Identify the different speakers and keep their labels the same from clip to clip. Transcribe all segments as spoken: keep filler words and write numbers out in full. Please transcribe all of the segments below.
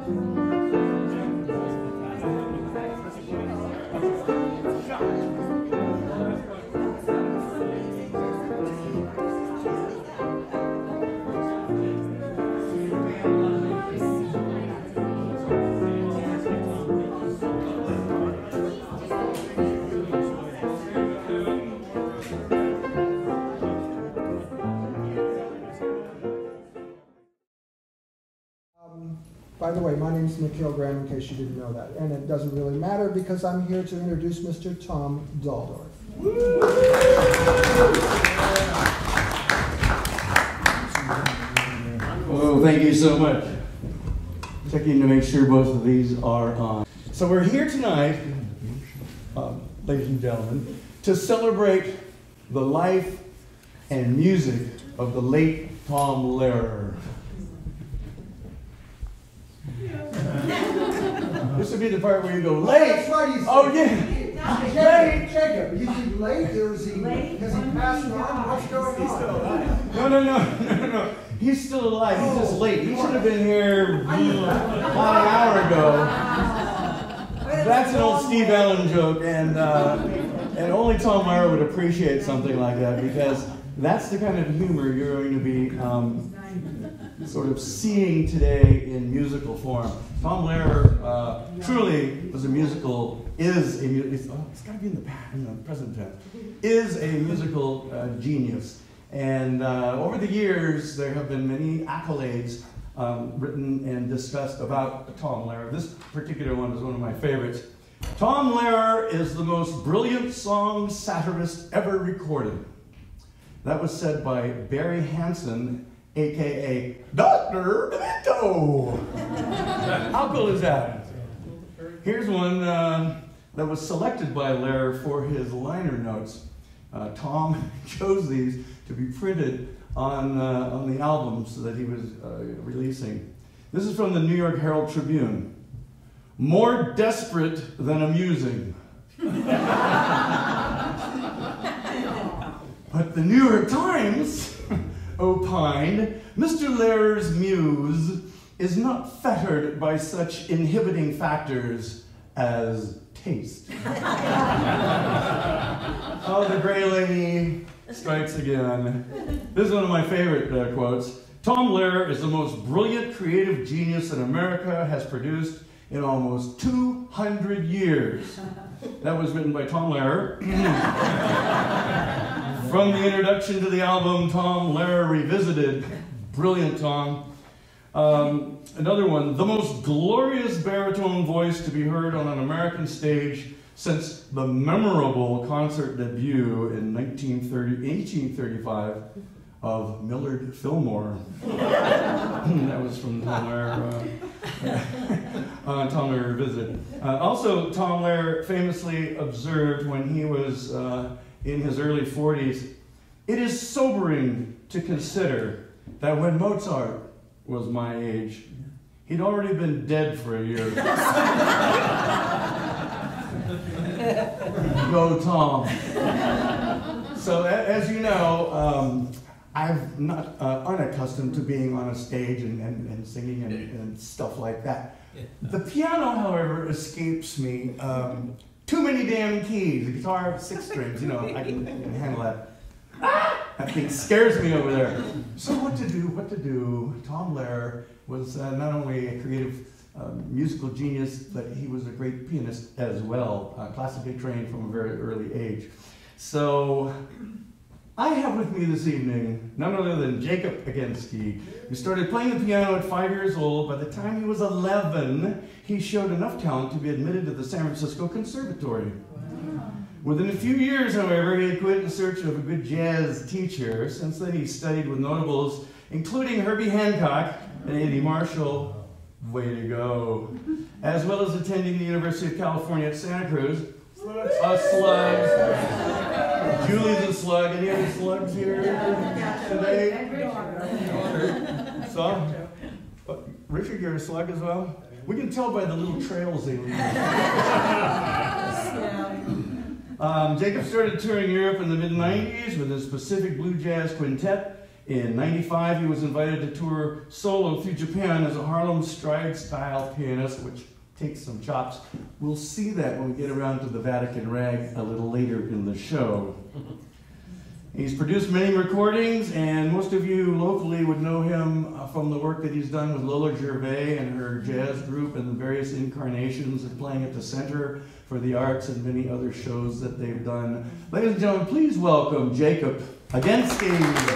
Speaker 1: By the way, my name is Nikhil Graham, in case you didn't know that. And it doesn't really matter because I'm here to introduce Mister Tom Dalldorf.
Speaker 2: Oh, thank you so much. Checking to make sure both of these are on. So we're here tonight, uh, ladies and gentlemen, to celebrate the life and music of the late Tom Lehrer. This would be the part where you go, late!
Speaker 1: That's right, he's
Speaker 2: oh, yeah!
Speaker 1: Late! Jacob, is he late or is he, has he passed on? What's going on? He's still alive.
Speaker 2: No, no, no, no, no. He's still alive. He's just late. He should have been here about an hour ago. That's an old Steve Allen joke, and, uh, and only Tom Lehrer would appreciate something like that, because that's the kind of humor you're going to be um, sort of seeing today in musical form. Tom Lehrer uh, truly was a musical, is a, it's, oh, it's got to be in the, in the present tense, is a musical uh, genius. And uh, over the years, there have been many accolades um, written and discussed about Tom Lehrer. This particular one is one of my favorites. Tom Lehrer is the most brilliant song satirist ever recorded. That was said by Barry Hansen, A K A Doctor Demento. How cool is that? Here's one uh, that was selected by Lehrer for his liner notes. Uh, Tom chose these to be printed on, uh, on the albums that he was uh, releasing. This is from the New York Herald Tribune. More desperate than amusing. But the New York Times opined, Mister Lehrer's muse is not fettered by such inhibiting factors as taste. Oh, the gray lady strikes again. This is one of my favorite uh, quotes. Tom Lehrer is the most brilliant creative genius that America has produced in almost two hundred years. That was written by Tom Lehrer. From the introduction to the album, Tom Lehrer Revisited. Brilliant, Tom. Um, another one, the most glorious baritone voice to be heard on an American stage since the memorable concert debut in eighteen thirty-five of Millard Fillmore. That was from Tom Lehrer, uh, uh, Tom Lehrer Revisited. Uh, also, Tom Lehrer famously observed when he was uh, in his early forties, it is sobering to consider that when Mozart was my age, he'd already been dead for a year. Go Tom. So as you know, um, I'm not uh, unaccustomed to being on a stage and, and, and singing and, and stuff like that. The piano, however, escapes me. Um, too many damn keys. The guitar, six strings, you know, I can, I can handle that. That thing scares me over there. So what to do, what to do? Tom Lehrer was uh, not only a creative um, musical genius, but he was a great pianist as well, uh, classically trained from a very early age. So I have with me this evening none other than Jacob Againsky, who started playing the piano at five years old. By the time he was eleven, he showed enough talent to be admitted to the San Francisco Conservatory. Within a few years, however, he had quit in search of a good jazz teacher. Since then, he studied with notables, including Herbie Hancock and Eddie Marshall. Way to go. As well as attending the University of California at Santa Cruz. Slugs. Uh, slugs. Julie's a slug. Any other slugs here today? So, uh, Richard, you're a slug as well? We can tell by the little trails they leave. Um, Jacob started touring Europe in the mid nineties with his Pacific Blue Jazz Quintet In ninety-five, he was invited to tour solo through Japan as a Harlem Stride-style pianist, which takes some chops. We'll see that when we get around to the Vatican Rag a little later in the show. He's produced many recordings, and most of you locally would know him uh, from the work that he's done with Lola Gervais and her jazz group and the various incarnations and playing at the Center for the Arts and many other shows that they've done. Ladies and gentlemen, please welcome Jacob Againsky.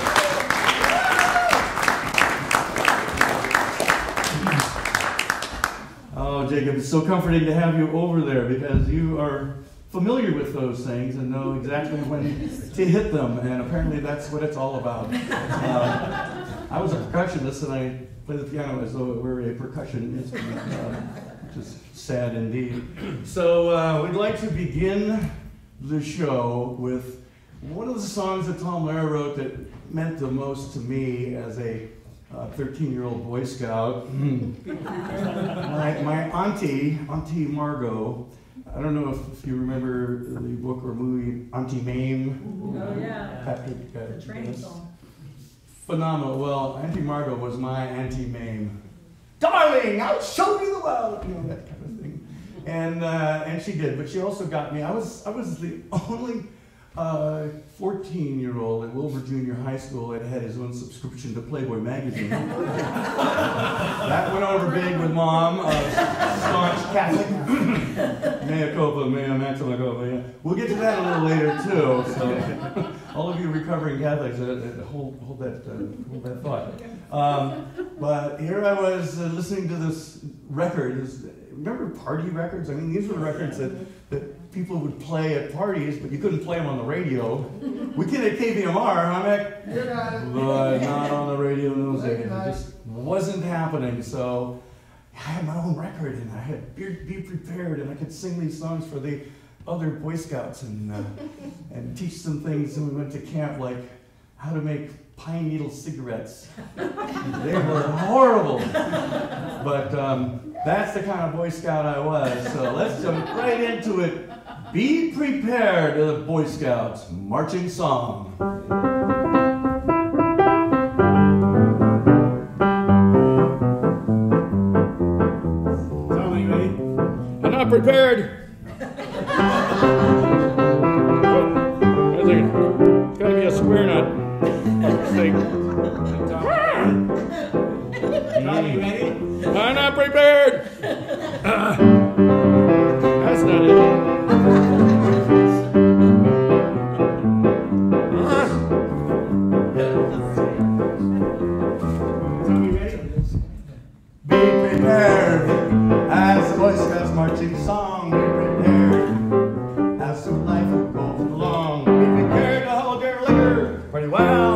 Speaker 2: Oh, Jacob, it's so comforting to have you over there because you are familiar with those things and know exactly when to hit them, and apparently that's what it's all about. Uh, I was a percussionist and I played the piano as though it were a percussion instrument, uh, which is sad indeed. So uh, we'd like to begin the show with one of the songs that Tom Lehrer wrote that meant the most to me as a thirteen-year-old Boy Scout. my, my auntie, Auntie Margot, I don't know if, if you remember the book or movie Auntie Mame.
Speaker 3: Oh yeah,
Speaker 2: Patrick, uh,
Speaker 3: the training song.
Speaker 2: Phenomenal. Well, Auntie Margot was my Auntie Mame. Darling, I'll show you the world. You know, that kind of thing. And uh, and she did, but she also got me. I was I was the only uh, fourteen-year-old at Wilbur Junior High School that had his own subscription to Playboy magazine. That went over big with Mom, uh, staunch Catholic. Mea culpa, mea maxima culpa. Yeah. We'll get to that a little later too. So, all of you recovering Catholics, uh, hold hold that uh, hold that thought. Um, but here I was uh, listening to this record. This, remember party records? I mean, these were records that that people would play at parties, but you couldn't play them on the radio. We could at K V M R, huh, Mick? But not on the radio in those days. It just wasn't happening. So I had my own record, and I had be, be prepared, and I could sing these songs for the other Boy Scouts and uh, and teach them things. And we went to camp, like how to make pine needle cigarettes. They were horrible, but um, that's the kind of Boy Scout I was. So let's jump right into it. Be prepared, the Boy Scouts marching song. I'm not prepared. There's gotta be a square nut. Thing.
Speaker 4: Tommy, you ready?
Speaker 2: I'm not prepared. Uh, that's not it.
Speaker 4: Tommy, ready?
Speaker 2: Be prepared as the Boy Scouts marching song. Be prepared as the life goes along. Be prepared to hold your liquor pretty well.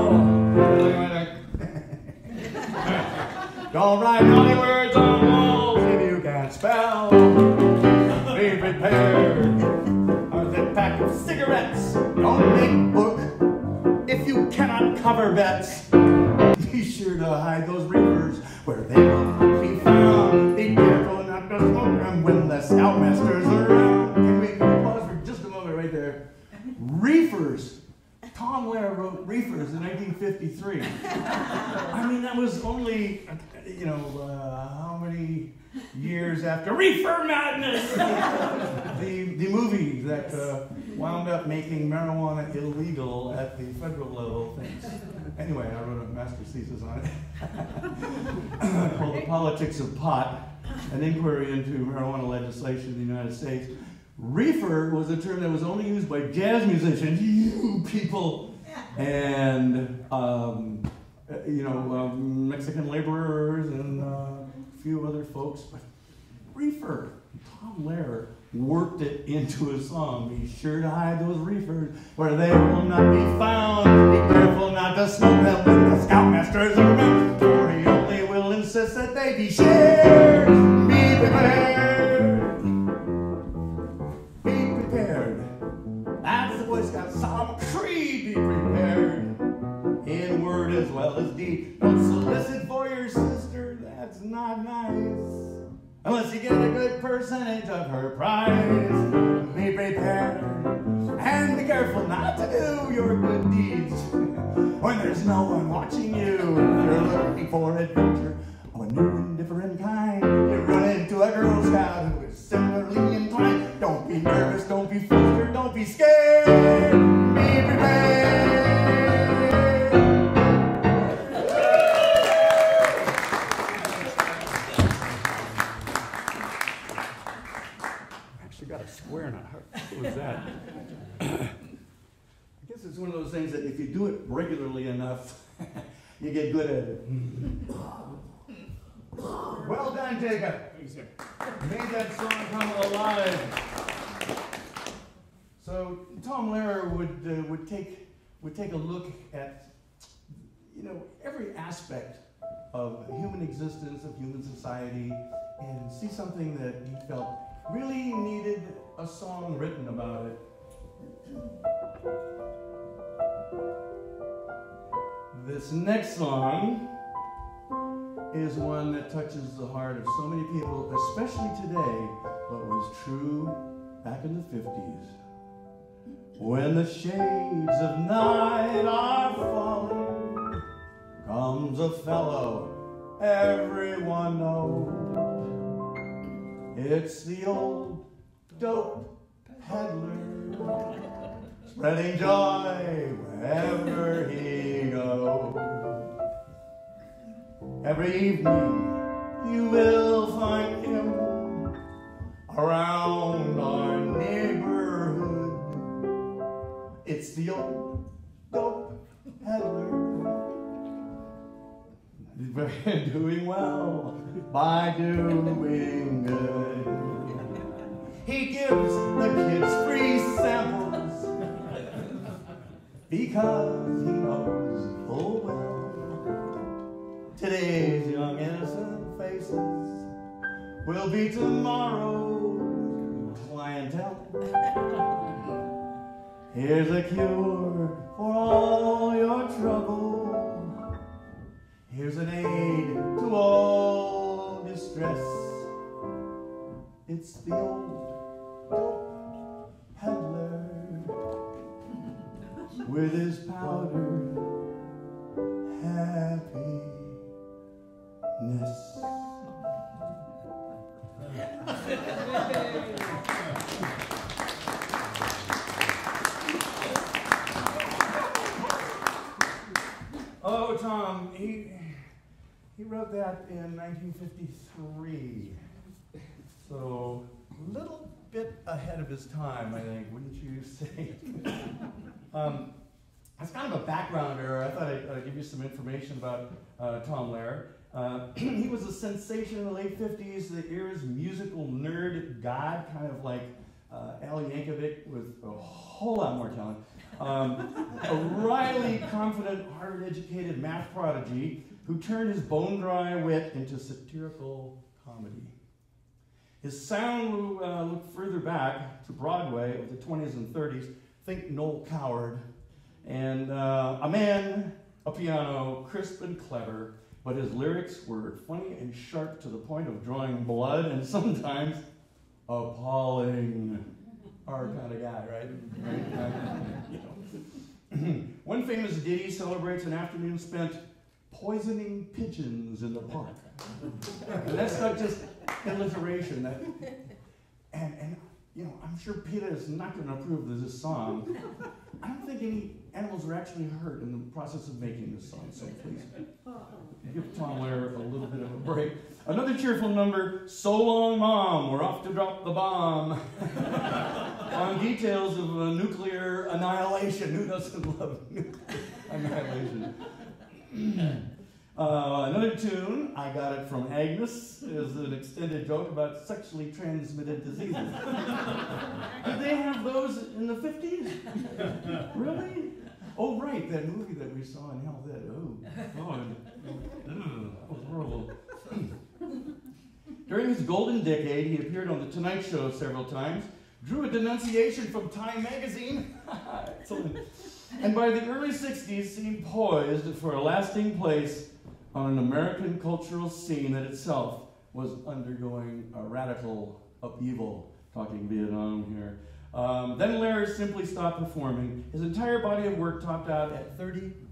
Speaker 2: Don't write naughty words on walls if you can't spell. Be prepared. Or that pack of cigarettes. Don't make book if you cannot cover bets. Be sure to hide those reefers where they will not be found. Be careful not to smoke them when the scoutmaster's around. Can we pause for just a moment right there? Reefers. Tom Lehrer wrote Reefers in nineteen fifty-three. I mean, that was only, you know, uh, how many years after Reefer Madness? the, the movie that uh, wound up making marijuana illegal at the federal level. Thanks. Anyway, I wrote a master's thesis on it called The Politics of Pot, an inquiry into marijuana legislation in the United States. Reefer was a term that was only used by jazz musicians, you people, and um, you know, um, Mexican laborers and uh, a few other folks. But reefer, Tom Lehrer worked it into a song. Be sure to hide those reefers where they will not be found. Be careful not to smoke them when the scoutmasters are around, for he only will insist that they be shared. Be prepared. That's the Boy Scout solemn creed. Be prepared in word as well as deed. Don't solicit for your sister, that's not nice, unless you get a good percentage of her prize. Be prepared and be careful not to do your good deeds when there's no one watching you. If you're looking for adventure of a new and different kind, you run into a Girl Scout who is similarly inclined. Don't be nervous, don't be flustered, don't be scared. Be prepared.
Speaker 4: Actually got a square in a heart. What was that?
Speaker 2: I guess it's one of those things that if you do it regularly enough, you get good at it. Well done, Jacob.
Speaker 4: Thanks, sir.
Speaker 2: Made that song come alive. So Tom Lehrer would uh, would take would take a look at, you know, every aspect of human existence, of human society, and see something that he felt really needed a song written about it. This next song is one that touches the heart of so many people, especially today, but was true back in the fifties. When the shades of night are falling, comes a fellow everyone knows. It's the old dope peddler, spreading joy wherever he goes. Every evening you will find him around our neighborhood. It's the old dope peddler, doing well by doing good. He gives the kids free samples because he knows full well today's young innocent faces will be tomorrow's clientele. Here's a cure for all your trouble. Here's an aid to all distress. It's the old dope peddler with his powder happiness. Oh, Tom, he he wrote that in nineteen fifty-three. So a little bit ahead of his time, I think, wouldn't you say? um, As kind of a backgrounder, I thought I'd uh, give you some information about uh, Tom Lehrer. Uh, he was a sensation in the late fifties, the era's musical nerd god, kind of like uh, Al Yankovic with a whole lot more talent. Um, a wryly confident, Harvard-educated math prodigy who turned his bone-dry wit into satirical comedy. His sound uh, looked further back to Broadway of the twenties and thirties. Think Noel Coward. And uh, a man, a piano, crisp and clever, but his lyrics were funny and sharp to the point of drawing blood and sometimes appalling. Our kind of guy, right? right? You know. One famous ditty celebrates an afternoon spent poisoning pigeons in the park. And that's not just alliteration. That, and, and, you know, I'm sure PETA is not going to approve of this song. I don't think any animals were actually hurt in the process of making this song, so please give Tom Lehrer a little bit of a break. Another cheerful number, So Long Mom, we're off to drop the bomb. On details of uh, nuclear annihilation. Who doesn't love nuclear annihilation? uh, another tune, I got it from Agnes, is an extended joke about sexually transmitted diseases. Did they have those in the fifties? Really? Oh, right, that movie that we saw in Hell That. Oh, God. Ugh, that was horrible. During his golden decade, he appeared on The Tonight Show several times, drew a denunciation from Time magazine, excellent, and by the early sixties seemed poised for a lasting place on an American cultural scene that itself was undergoing a radical upheaval, talking Vietnam here. Um, then Lehrer simply stopped performing. His entire body of work topped out at thirty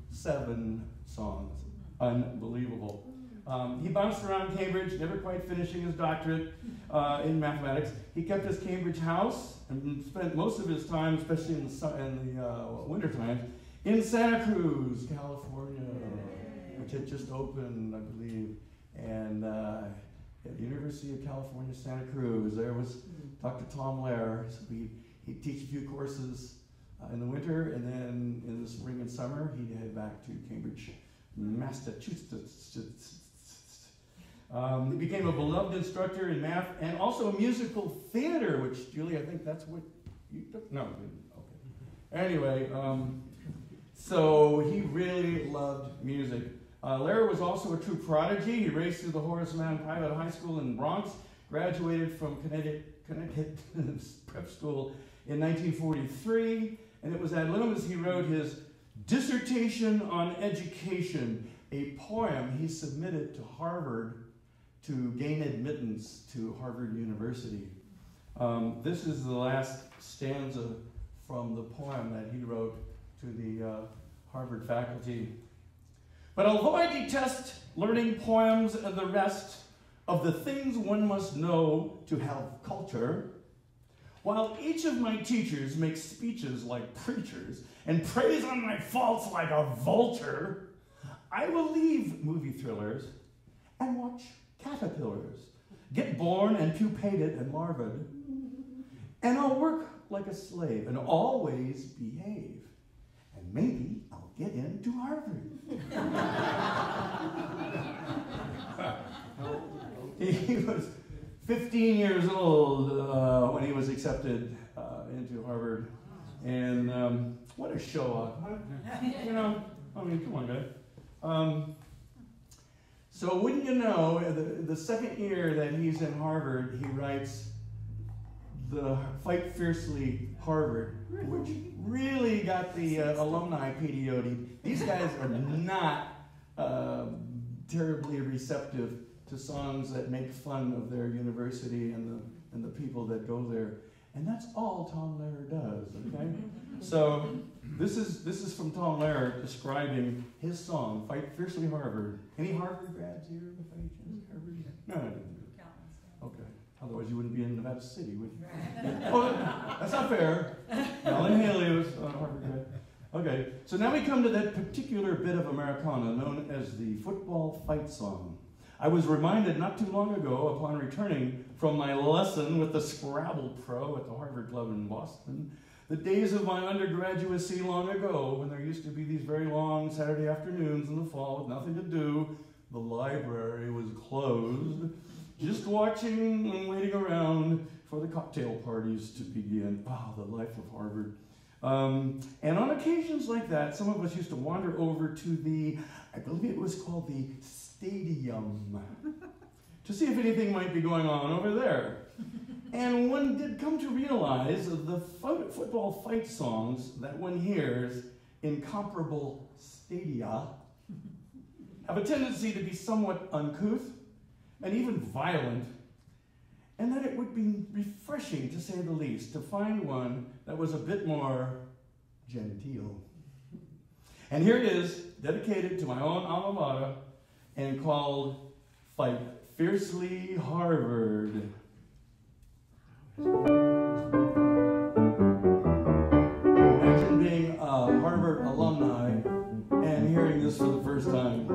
Speaker 2: seven songs. Unbelievable. Um, he bounced around Cambridge, never quite finishing his doctorate uh, in mathematics. He kept his Cambridge house and spent most of his time, especially in the, su in the uh, winter times, in Santa Cruz, California, which had just opened, I believe. And uh, at the University of California, Santa Cruz, there was Doctor Tom Lehrer. So he, he'd teach a few courses uh, in the winter, and then in the spring and summer, he'd head back to Cambridge, Massachusetts. Um, he became a beloved instructor in math and also musical theater, which, Julie, I think that's what you took? No, okay. Anyway, um, so he really loved music. Uh, Lehrer was also a true prodigy. He raced through the Horace Mann Private High School in Bronx, graduated from Connecticut, Connecticut Prep School in nineteen forty-three, and it was at Loomis he wrote his Dissertation on Education, a poem he submitted to Harvard to gain admittance to Harvard University. Um, this is the last stanza from the poem that he wrote to the uh, Harvard faculty. But although I detest learning poems and the rest of the things one must know to have culture, while each of my teachers makes speeches like preachers and preys on my faults like a vulture, I will leave movie thrillers and watch caterpillars get born and pupated and larvaed, and I'll work like a slave and always behave, and maybe I'll get into Harvard. He was fifteen years old uh, when he was accepted uh, into Harvard, and um, what a show off. You know, I mean, come on, guys. Um, so wouldn't you know, the, the second year that he's in Harvard, he writes the Fight Fiercely Harvard, which really got the uh, alumni P D O'd. These guys are not uh, terribly receptive to songs that make fun of their university and the, and the people that go there. And that's all Tom Lehrer does, okay? So this is, this is from Tom Lehrer describing his song, Fight Fiercely Harvard. Any Harvard grads here? Harvard? No, I didn't. Okay. Otherwise you wouldn't be in Nevada City, would you? Oh, that's not fair. Alan Haley was a Harvard grad. Okay, so now we come to that particular bit of Americana known as the football fight song. I was reminded not too long ago, upon returning from my lesson with the Scrabble Pro at the Harvard Club in Boston, the days of my undergraduacy long ago, when there used to be these very long Saturday afternoons in the fall with nothing to do. The library was closed, just watching and waiting around for the cocktail parties to begin. Wow, the life of Harvard. Um, and on occasions like that, some of us used to wander over to the, I believe it was called the Stadium, to see if anything might be going on over there. And one did come to realize the fo football fight songs that one hears in comparable stadia have a tendency to be somewhat uncouth and even violent, and that it would be refreshing, to say the least, to find one that was a bit more genteel. And here it is, dedicated to my own alma mater, and called Fight Fiercely Harvard. Imagine being a Harvard alumni and hearing this for the first time.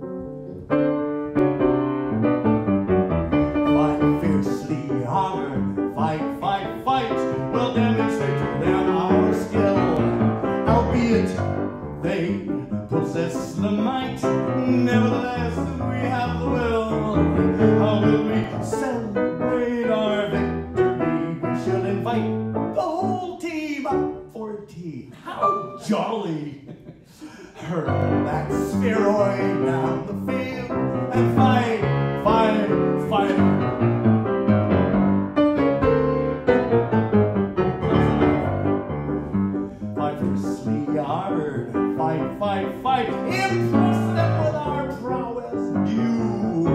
Speaker 2: Fight fiercely Harvard, fight, fight, fight. We'll demonstrate to them our skill, albeit they possess the might. Nevertheless, we have the will. How will we celebrate our victory? We shall invite the whole team up for tea. How jolly! Hurl that spheroid down the field and fight, fight, fight. Fight fiercely Harvard, fight, fight, fight. Impress them with our prowess due.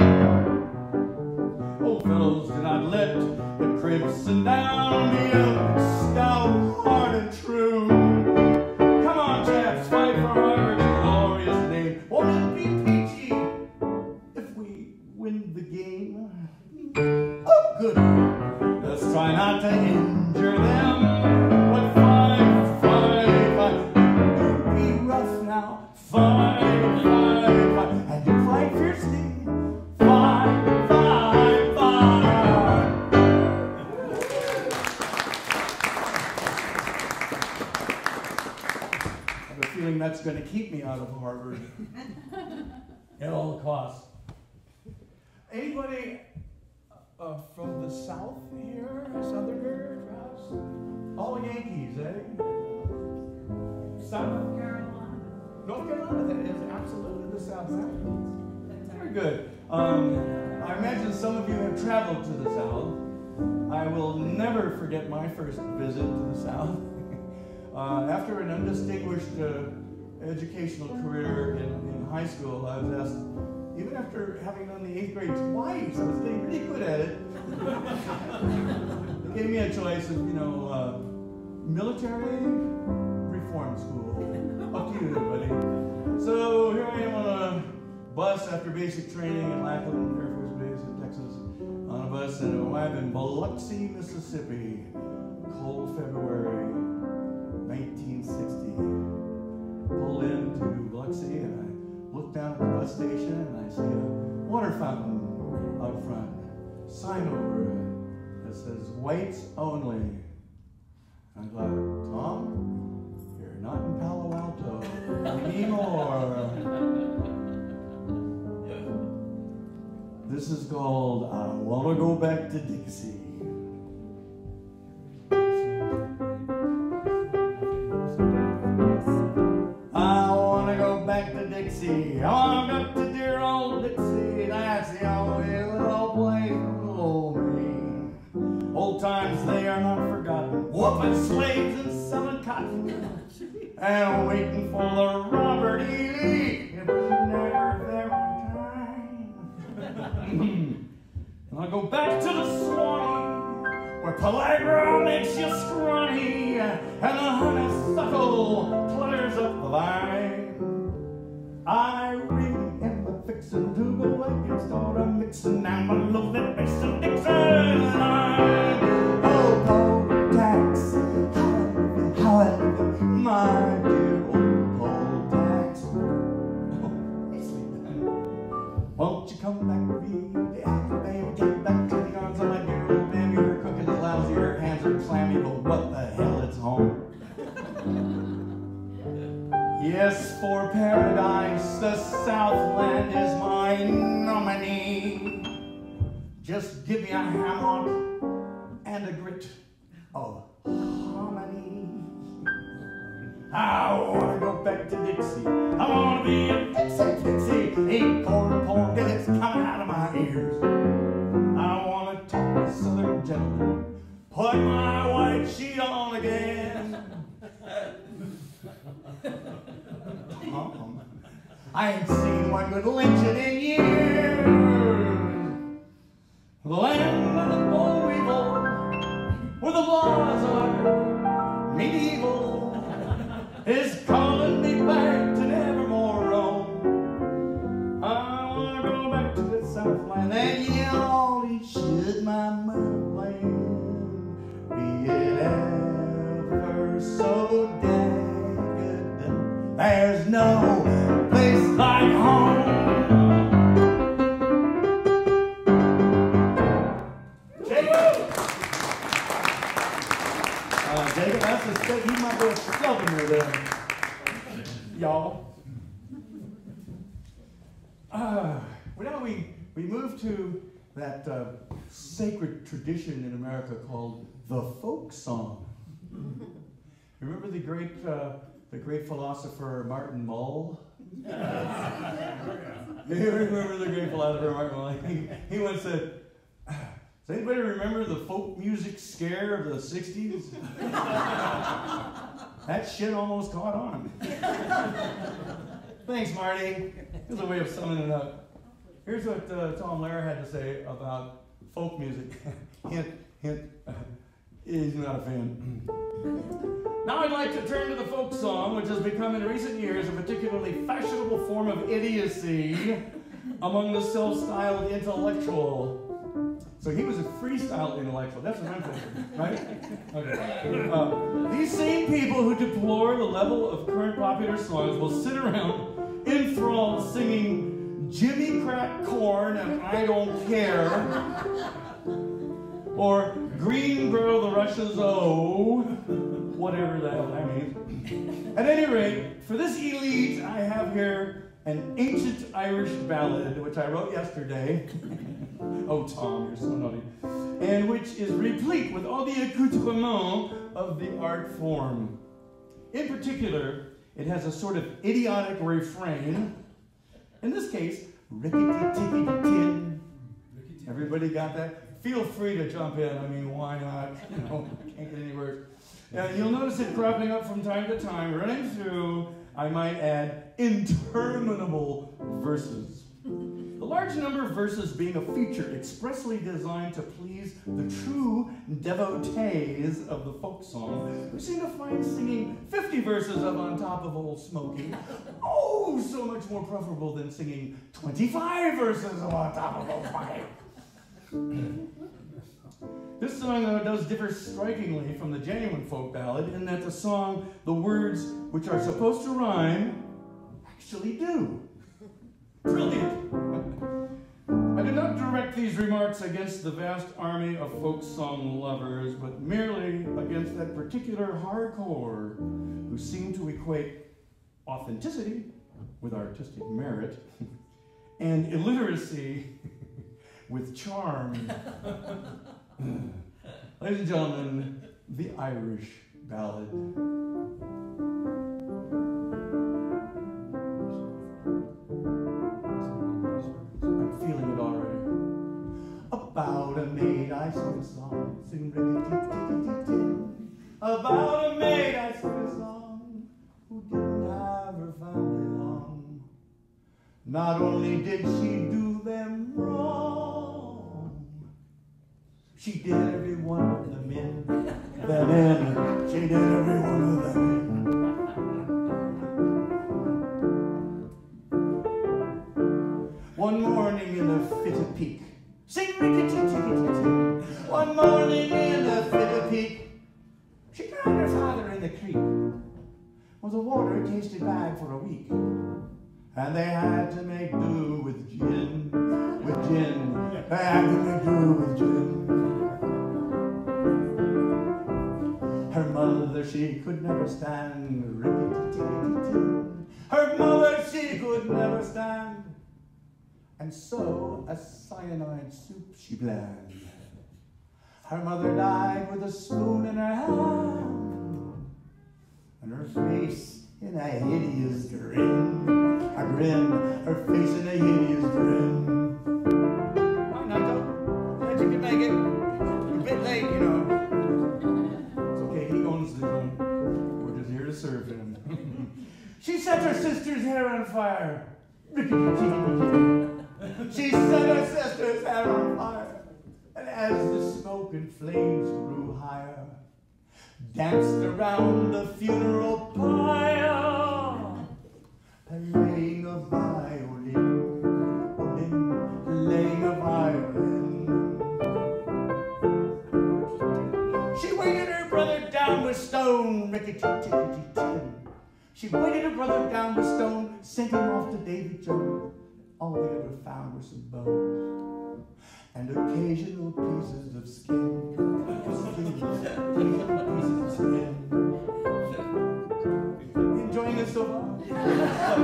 Speaker 2: Oh, fellows, do not let the crimson down be a stout, hard and true. Come on, chaps, fight for Harvard. to injure them. But five, five, five, don't be rough now. Five, five, five, and you fight fiercely. Five, five, five. I have a feeling that's going to keep me out of Harvard at all costs. Anybody uh, from the South here? Southerner, perhaps? All Yankees, eh? South
Speaker 3: North Carolina.
Speaker 2: North Carolina, that is absolutely the South. Very good. Um, I imagine some of you have traveled to the South. I will never forget my first visit to the South. uh, after an undistinguished uh, educational career in, in high school, I was asked, even after having done the eighth grade twice, I was getting pretty good at it. They gave me a choice of, you know, uh, military, reform school. Up to you, buddy. So here I am on a bus after basic training in Lackland Air Force Base in Texas. On a bus and arrive in Biloxi, Mississippi. Cold February, nineteen sixty. Pull into Biloxi and I look down at the bus station and I see a water fountain out front. Sign over it that says whites only. I thought, Tom, you're not in Palo Alto anymore. This is called I Wanna Go Back to Dixie. I wanna go back to Dixie. I wanna go back to dear old Dixie. That's the only little place that hold me. Old times, they are not forgotten. Whooping slaves and selling cotton. And waiting for the Robert E. Lee. It was never there on time. And I'll go back to the Swanee, where Pellagra makes you scrawny, and the honeysuckle clutters up the vine. I really am fixing to go back and start a mixing down my lovely Mason Dixon line. Oh, poll tax, how I love it, my dear old poll tax. Oh, hey, sweet. Won't you come back to me, the after baby, get back to the arms of my dear old baby. Her cooking is lousy, her hands are clammy, but what the hell, it's home. Yes, for paradise, the Southland is my nominee. Just give me a hammock and a grit of harmony. I wanna go back to Dixie. I wanna be a Dixie Pixie. Eat corn porn till it's coming out of my ears. I wanna talk to Southern gentlemen. Put my white sheet on again. I ain't seen one good lynching in years. The land of the boll weevil, where the laws are medieval, is calling me back to nevermore roam. I wanna go back to the Southland and yell, should my motherland be it ever so dagged, there's no place like home. Jacob! Uh, Jacob, I suspect he might be a southerner there. Y'all. Uh, well, now we, we move to that uh, sacred tradition in America called the folk song. Remember the great, uh, the great philosopher Martin Mull? You remember the great philosopher Martin Mull? He, he once said, does anybody remember the folk music scare of the sixties? That shit almost caught on. Thanks, Marty. Here's a way of summing it up. Here's what uh, Tom Lehrer had to say about folk music. Hint, hint, uh, he's not a fan. Now I'd like to turn to the folk song, which has become in recent years a particularly fashionable form of idiocy among the self-styled intellectual. So he was a free freestyle intellectual. That's what I'm thinking, right? Okay. Uh, these same people who deplore the level of current popular songs will sit around enthralled singing Jimmy Crack Corn and I Don't Care, or Green Girl the Russia's Oh, whatever the hell that means. At any rate, for this elite, I have here an ancient Irish ballad, which I wrote yesterday. Oh, Tom, you're so naughty. And which is replete with all the accoutrements of the art form. In particular, it has a sort of idiotic refrain. In this case, rickety-tickety-tin. Everybody got that? Feel free to jump in. I mean, why not? You know, can't get any worse. And you'll notice it cropping up from time to time, running through, I might add, interminable verses. The large number of verses being a feature expressly designed to please the true devotees of the folk song, who seem to find singing fifty verses of On Top of Old Smoky, oh, so much more preferable than singing twenty-five verses of On Top of Old Smoky. This song, though, does differ strikingly from the genuine folk ballad in that the song, the words which are supposed to rhyme, actually do. Brilliant! I do not direct these remarks against the vast army of folk song lovers, but merely against that particular hardcore who seem to equate authenticity with artistic merit and illiteracy with charm. Ladies and gentlemen, the Irish ballad. I'm feeling it already. About a maid I sing a song, sing rickety-tickety-tin. About a maid I sing a song who didn't have her family long. Not only did she do them wrong, she did every one of them in, them in. She did every one of them in. One morning in a fit of pique, sing rickety-tickety-tin. One morning in a fit of pique, she drowned her father in the creek. Well, the water tasted bad for a week, and they had to make do with gin, with gin. They had to make do with gin. Her mother, she could never stand rickety-tickety-tin. Her mother, she could never stand. And so a cyanide soup she planned. Her mother died with a spoon in her hand, and her face in a hideous grin. A grin, her face in a hideous grin. Oh, no, don't. Glad you can make it. You're a bit late, you know. It's okay, he owns the joint. We're just here to serve him. She set her sister's hair on fire. She set her sister's hair on fire, and as the smoke and flames grew higher, danced around the funeral pyre, playing a violin, violin, playing a violin. She weighted her brother down with stone, rickety-tickety-tin. She weighted her brother down with stone, sent him off to Davy Jones. All they ever found were some bones and occasional pieces of skin. Occasional pieces of skin. Enjoying it so far?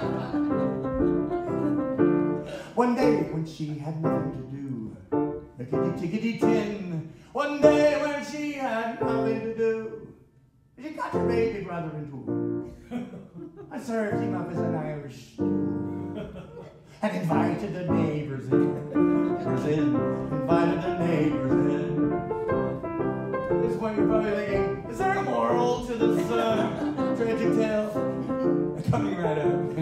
Speaker 2: One day when she had nothing to do, rickety-tickety-tin. One day when she had nothing to do, she got her baby brother into her. I served him up as an Irish stew, and invited the neighbors in, neighbors in, invited the neighbors in. At this point you're probably thinking, is there a moral to this uh, tragic tale? Coming right up.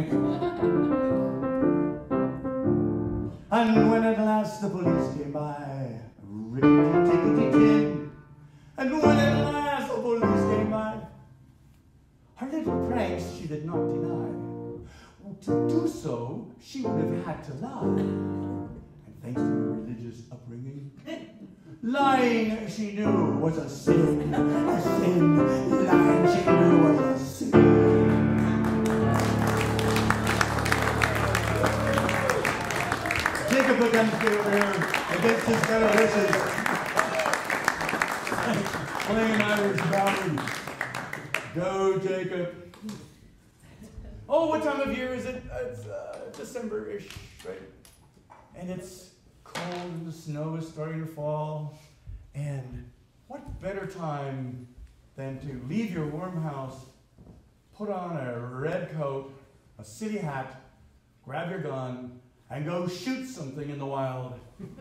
Speaker 2: And when at last the police came by, rickety-tickety-tin, and when at last the police came by, her little pranks she did not deny. To do so, she would have had to lie. And thanks to her religious upbringing, Lying she knew was a sin, a sin. Lying she knew was a sin. Jacob Againsky over here against his better wishes, playing Irish ballad. Go, Jacob. Oh, what time of year is it? Uh, it's uh, December-ish, right? And it's cold and the snow is starting to fall. And what better time than to leave your warm house, put on a red coat, a city hat, grab your gun, and go shoot something in the wild.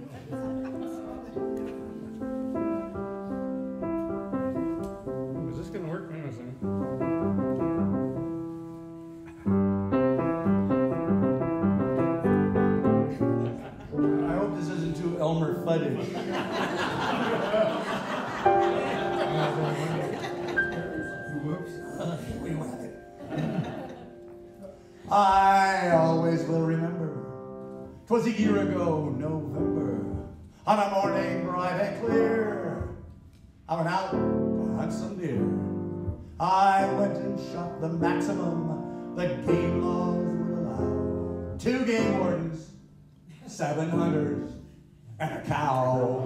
Speaker 4: Is this going to work? Hang on a second.
Speaker 2: I hope this isn't too Elmer Fuddage. Whoops. We went it. I always will remember. 'Twas a year ago, November, on a morning bright and clear. I went out to hunt some deer. I went and shot the maximum the game laws would allow. Two game wardens, seven hunters, and a cow.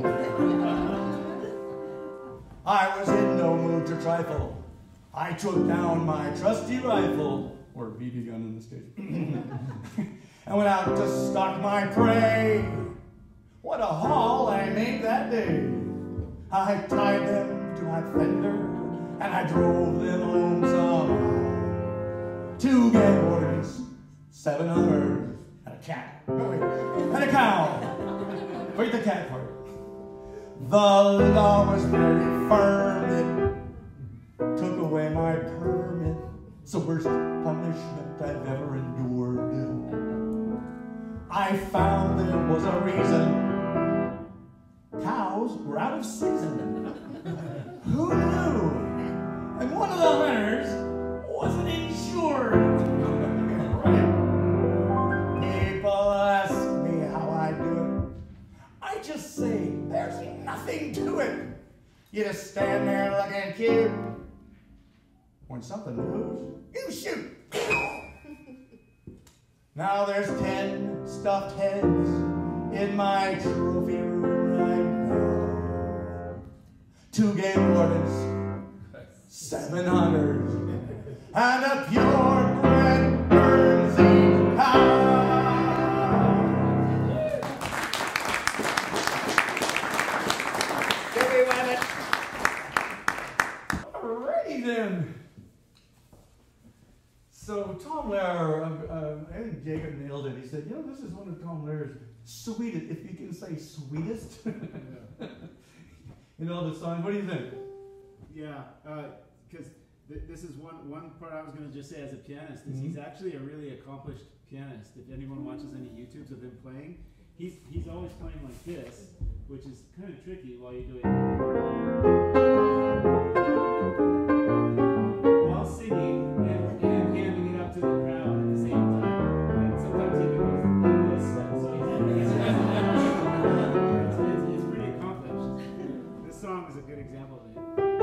Speaker 2: I was in no mood to trifle. I took down my trusty rifle, or B B gun in this case, and went out to stalk my prey. What a haul I made that day. I tied them to my fender, and I drove them home somehow. Two game wardens, seven hunters, and a cat. No, wait, and a cow. Wait, the cat part. The law was very firm. It took away my permit. It's the worst punishment I've ever endured. I found there was a reason. Cows were out of season. Who knew? And one of the hunters wasn't insured. Right. People ask me how I do it. I just say there's nothing to it. You just stand there looking cute. When something moves, you shoot. Now there's ten stuffed heads in my trophy room right now. Two game wardens, seven hunters, and a purebred Guernsey cow. Did we win it? Alrighty then. So Tom Lehrer, uh, uh, I think Jacob nailed it. He said, you know, this is one of Tom Lehrer's sweetest, if you can say sweetest, in all the songs. What do you think?
Speaker 3: Yeah, because uh, th this is one, one part I was going to just say as a pianist, is
Speaker 2: Mm-hmm.
Speaker 3: he's actually a really accomplished pianist. If anyone watches any YouTubes of him playing, he's, he's always playing like this, which is kind of tricky while you're doing while singing and, and handing it up to the crowd at the same time. And sometimes he goes like this, so he's, it's, it's, it's pretty accomplished. This song is a good example of it.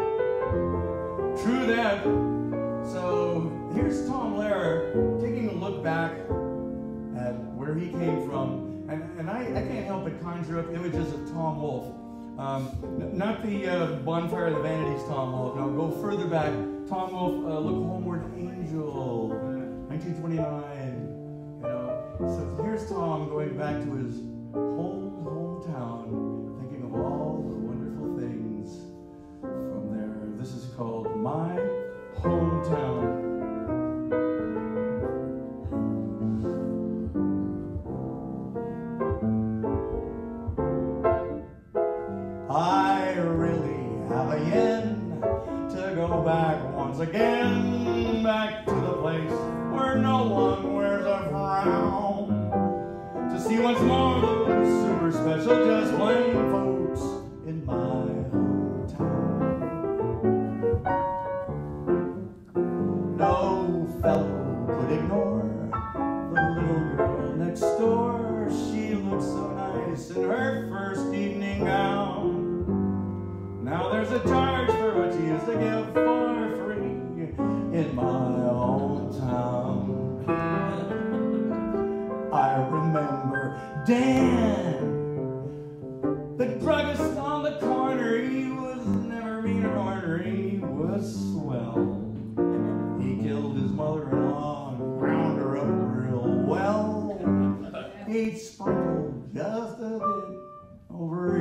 Speaker 2: True that. So here's Tom Lehrer taking a look back at where he came from. And, and I, I can't help but conjure up images of Tom Wolfe. Um, n not the uh, Bonfire of the Vanities Tom Wolfe. No, go further back. Tom Wolfe, uh, Look Homeward Angel, nineteen twenty-nine. You know, so here's Tom going back to his home hometown, thinking of all the wonderful things from there. This is called My Hometown. I really have a yen to go back once again, back to the place where no one wears a frown, to see once more those super special, just plain folks in my hometown. No fellow could ignore the little girl next door. She looked so nice in her first evening gown.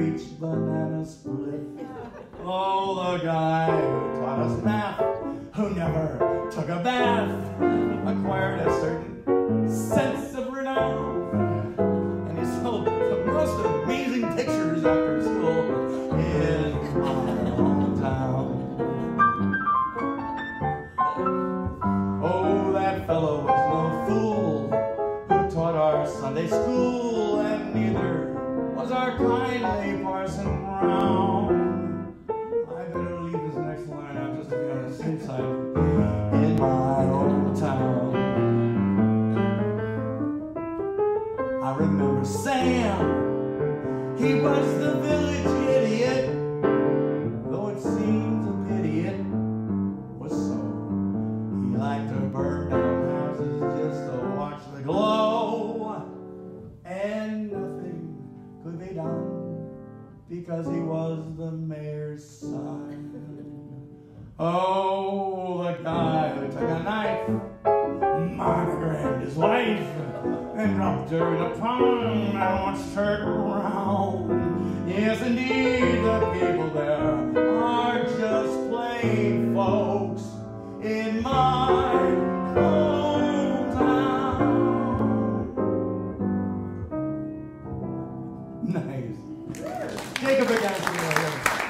Speaker 2: reached banana split. Oh, the guy who taught us math, who never took a bath, acquired a certain sense of renown. And he sold the most amazing pictures after school in my hometown. Oh, that fellow was no fool who taught our Sunday school, and neither was our kindly Parson Brown. I better leave this next line out just to be on the safe side. In my hometown, I remember Sam. He was the village idiot, though it seems a pity it was so. He liked to burn down houses just to watch the glow, and nothing could be done because he was the mayor's son. Oh, the guy who took a knife, monogrammed his wife, and dropped her in a pond and watched her drown. Yes, indeed, the people there are just plain folks in my hometown. Nice. Take a big hand for me.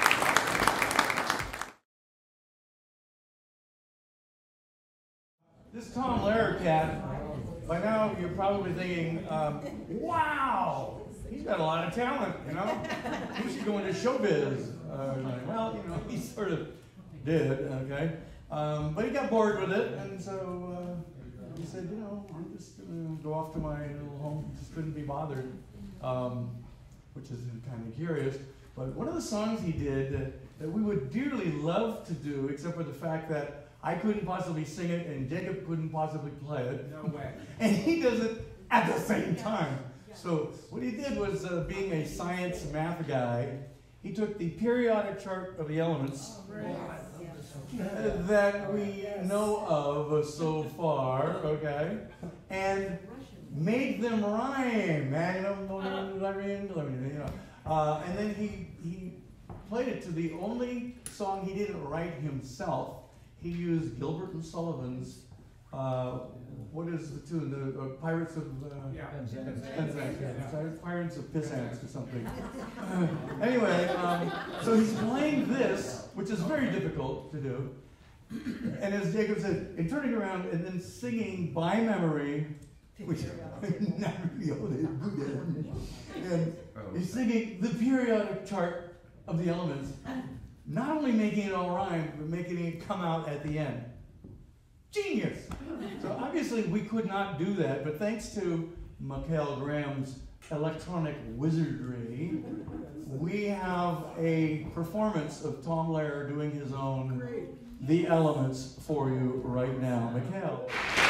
Speaker 2: This Tom Lehrer cat, by now you're probably thinking, um, wow, he's got a lot of talent, you know? He should go into showbiz. Uh, well, you know, he sort of did, okay? Um, but he got bored with it, and so uh, he said, you know, I'm just going to go off to my little home, just couldn't be bothered, um, which is kind of curious. But one of the songs he did that, that we would dearly love to do, except for the fact that I couldn't possibly sing it and Jacob couldn't possibly play it.
Speaker 3: No way.
Speaker 2: And he does it at the same time. So what he did was, uh, being a science math guy, he took the periodic chart of the elements uh, that we know of so far, okay, and made them rhyme. Magnum, you know. Uh, and then he, he played it to the only song he didn't write himself. He used Gilbert and Sullivan's, uh, what is the tune? The uh, Pirates of uh,
Speaker 3: Yeah.
Speaker 2: Penzance. Yeah. Pirates of Pissants or something. Uh, anyway, um, so he's playing this, which is very difficult to do. And as Jacob said, and turning around and then singing by memory, which never be able to do that. And he's singing the periodic chart of the elements. Not only making it all rhyme, but making it come out at the end. Genius! So obviously we could not do that, but thanks to Mikhail Graham's electronic wizardry, we have a performance of Tom Lehrer doing his own The Elements for you right now. Mikhail.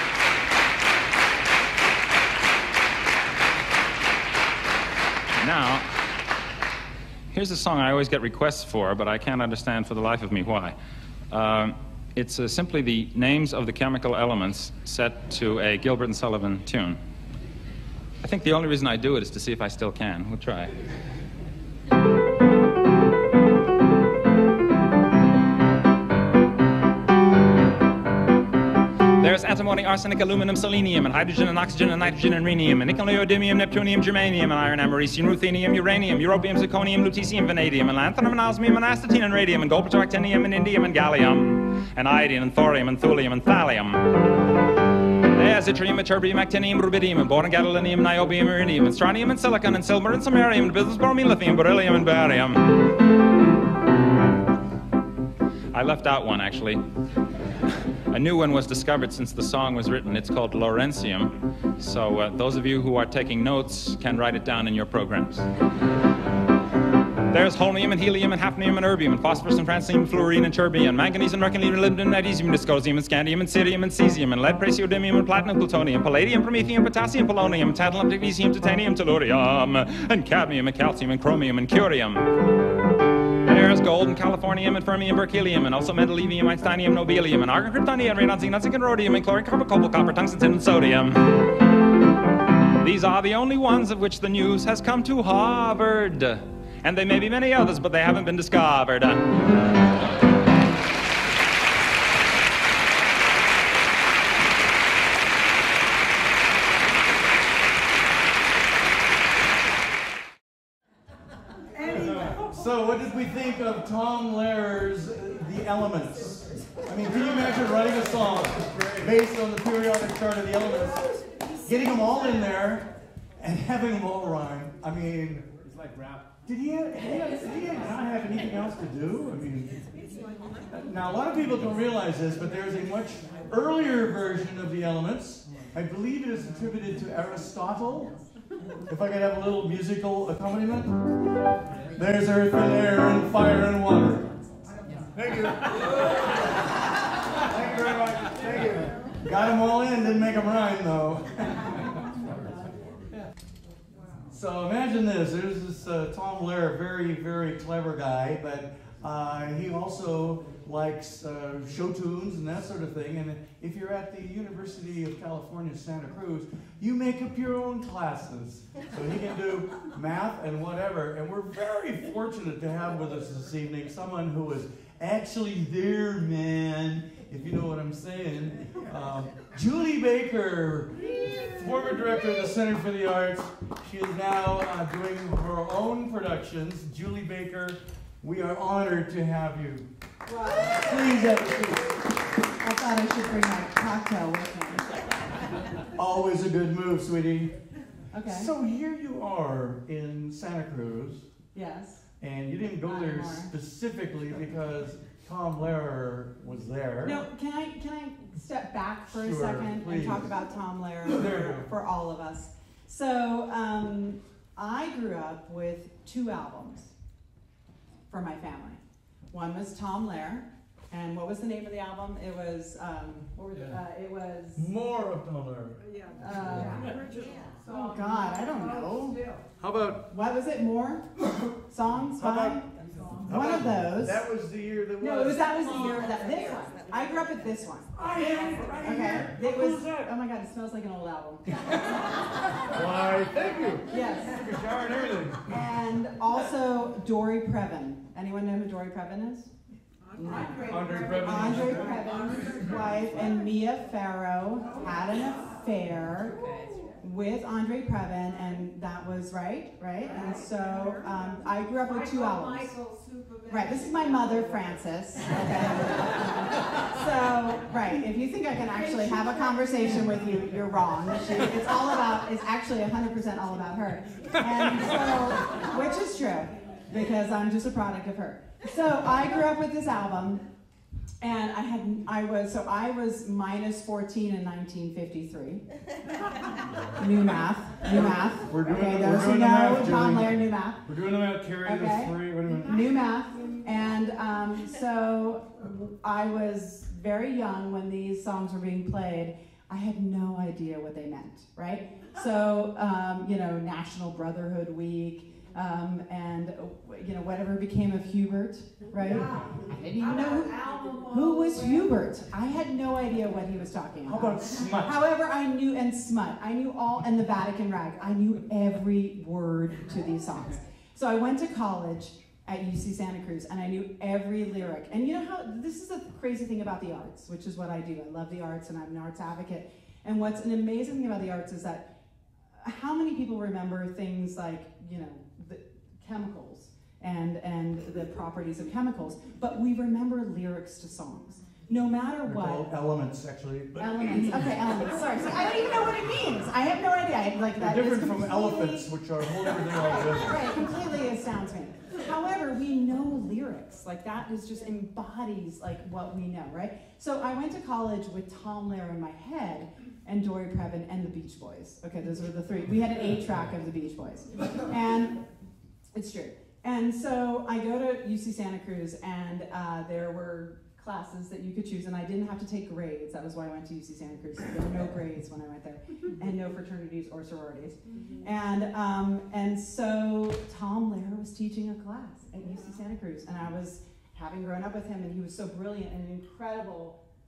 Speaker 5: Now, here's a song I always get requests for, but I can't understand for the life of me why. Um, it's uh, simply the names of the chemical elements set to a Gilbert and Sullivan tune. I think the only reason I do it is to see if I still can. We'll try. There's antimony, arsenic, aluminum, selenium, and hydrogen, and oxygen, and nitrogen, and rhenium, and nickel, neodymium, neptunium, germanium, and iron, americium, ruthenium, uranium, europium, zirconium, lutetium, vanadium, and lanthanum, and osmium, and astatine, and radium, and gold, plutonium, actinium, and indium, and gallium, and iodine, and thorium, and thulium, and thallium. There's yttrium, ytterbium, actinium, rubidium, and boron, gadolinium, niobium, iridium, and strontium, and silicon, and silver, and samarium, and bismuth, bromine, lithium, beryllium, and barium. I left out one, actually. A new one was discovered since the song was written. It's called Lawrencium. So uh, those of you who are taking notes can write it down in your programs. There's holmium and helium and hafnium and erbium and phosphorus and francium and fluorine and terbium and manganese and mercury and molybdenum and magnesium and dysprosium and scandium and cerium and cesium and lead, praseodymium and platinum, plutonium, palladium, promethium, potassium, polonium, tantalum, magnesium, titanium, tellurium, and cadmium and calcium and chromium and curium. There's gold and californium and fermium, berkelium, and also mendelevium, einsteinium, nobelium, and argon, kryptonium, radon, xenon, zinc, and rhodium, and chlorine, carbon, cobalt, copper, tungsten, tin, and sodium. These are the only ones of which the news has come to Harvard. And there may be many others, but they haven't been discovered.
Speaker 2: So what did we think of Tom Lehrer's uh, The Elements? I mean, can you imagine writing a song based on the periodic chart of the elements, getting them all in there, and having them all rhyme? I mean,
Speaker 3: It's like rap.
Speaker 2: did he, have, did, he have, did he not have anything else to do? I mean, now a lot of people don't realize this, but there's a much earlier version of the elements. I believe it is attributed to Aristotle. If I could have a little musical accompaniment. There's earth and air and fire and water. Thank you. Thank you very much. Thank you. Got them all in, didn't make them rhyme though. So imagine this. There's this uh, Tom Lehrer, very, very clever guy, but uh, he also likes uh, show tunes and that sort of thing. And if you're at the University of California, Santa Cruz, you make up your own classes. So he can do math and whatever. And we're very fortunate to have with us this evening someone who was actually there, man, if you know what I'm saying. Um, Julie Baker, former director of the Center for the Arts. She is now uh, doing her own productions. Julie Baker, we are honored to have you.
Speaker 6: Wow.
Speaker 2: Please have a seat.
Speaker 6: I thought I should bring my cocktail with me.
Speaker 2: Always a good move, sweetie.
Speaker 6: Okay.
Speaker 2: So here you are in Santa Cruz,
Speaker 6: Yes.
Speaker 2: and you didn't go
Speaker 6: Not
Speaker 2: there
Speaker 6: anymore.
Speaker 2: specifically because Tom Lehrer was there.
Speaker 6: No, can I can I step back for a
Speaker 2: Sure,
Speaker 6: second
Speaker 2: please.
Speaker 6: and talk about Tom Lehrer
Speaker 2: There you
Speaker 6: for,
Speaker 2: go.
Speaker 6: for all of us? So um, I grew up with two albums for my family. One was Tom Lehrer, and what was the name of the album? It was um, what were the, uh, it was
Speaker 2: More of Tom Lehrer.
Speaker 6: uh, oh God, I don't know.
Speaker 2: How about
Speaker 6: What was it? More songs
Speaker 2: How
Speaker 6: by
Speaker 2: about- how
Speaker 6: one of
Speaker 2: about-
Speaker 6: those.
Speaker 2: That was the year that was.
Speaker 6: No, it was that was the year that this one. I grew up with this one.
Speaker 2: I have it right
Speaker 6: Okay,
Speaker 2: here.
Speaker 6: it
Speaker 2: Who's
Speaker 6: was.
Speaker 2: that?
Speaker 6: Oh my God, it smells like an old album.
Speaker 2: Why, thank you.
Speaker 6: Yes,
Speaker 2: Took a shower and everything.
Speaker 6: and also Dory Previn. Anyone know who Dory Previn is? No.
Speaker 2: Andre Previn.
Speaker 6: Andre Previn's wife and Mia Farrow had an affair with Andre Previn, and that was right, right? And so um, I grew up with two albums. Right, this is my mother, Frances. Okay. So, right, if you think I can actually have a conversation with you, you're wrong. She, it's all about, it's actually one hundred percent all about her. And so, which is true, because I'm just a product of her. So I grew up with this album, and I had, I was, so I was minus fourteen in nineteen fifty-three. New math, new math.
Speaker 2: We're doing-
Speaker 6: okay,
Speaker 2: we're
Speaker 6: those who
Speaker 2: doing the
Speaker 6: know,
Speaker 2: math,
Speaker 6: Tom
Speaker 2: Julie.
Speaker 6: Lehrer, new math.
Speaker 2: We're doing them out, Carrie,
Speaker 6: Okay.
Speaker 2: this three. Wait a minute.
Speaker 6: New math. And um, so I was very young when these songs were being played. I had no idea what they meant, right? So, um, you know, National Brotherhood Week, um, and, you know, whatever became of Hubert, right? I didn't even know who, who was Hubert. I had no idea what he was talking
Speaker 2: How
Speaker 6: about.
Speaker 2: about Smut?
Speaker 6: However, I knew, and Smut, I knew all, and the Vatican Rag, I knew every word to these songs. So I went to college at U C Santa Cruz, and I knew every lyric. And you know how, this is the crazy thing about the arts, which is what I do. I love the arts, and I'm an arts advocate. And what's an amazing thing about the arts is that how many people remember things like, you know, the chemicals and, and the properties of chemicals, but we remember lyrics to songs. No matter
Speaker 2: They're
Speaker 6: what.
Speaker 2: called elements, actually. But
Speaker 6: Elements. Okay, elements. Sorry. So I don't even know what it means. I have no idea. I, like that.
Speaker 2: They're
Speaker 6: is
Speaker 2: different from
Speaker 6: completely-
Speaker 2: elephants, which are whole different thing altogether.
Speaker 6: Right, completely astounds me. However, we know lyrics. Like that is just embodies like what we know, right? So I went to college with Tom Lehrer in my head and Dory Previn and the Beach Boys. Okay, those were the three. We had an eight track of the Beach Boys. And it's true. And so I go to U C Santa Cruz, and uh, there were classes that you could choose, and I didn't have to take grades. That was why I went to U C Santa Cruz. There were no grades when I went there, and no fraternities or sororities. And um, and so Tom Lehrer was teaching a class at U C Santa Cruz, and I was having grown up with him, and he was so brilliant and an incredible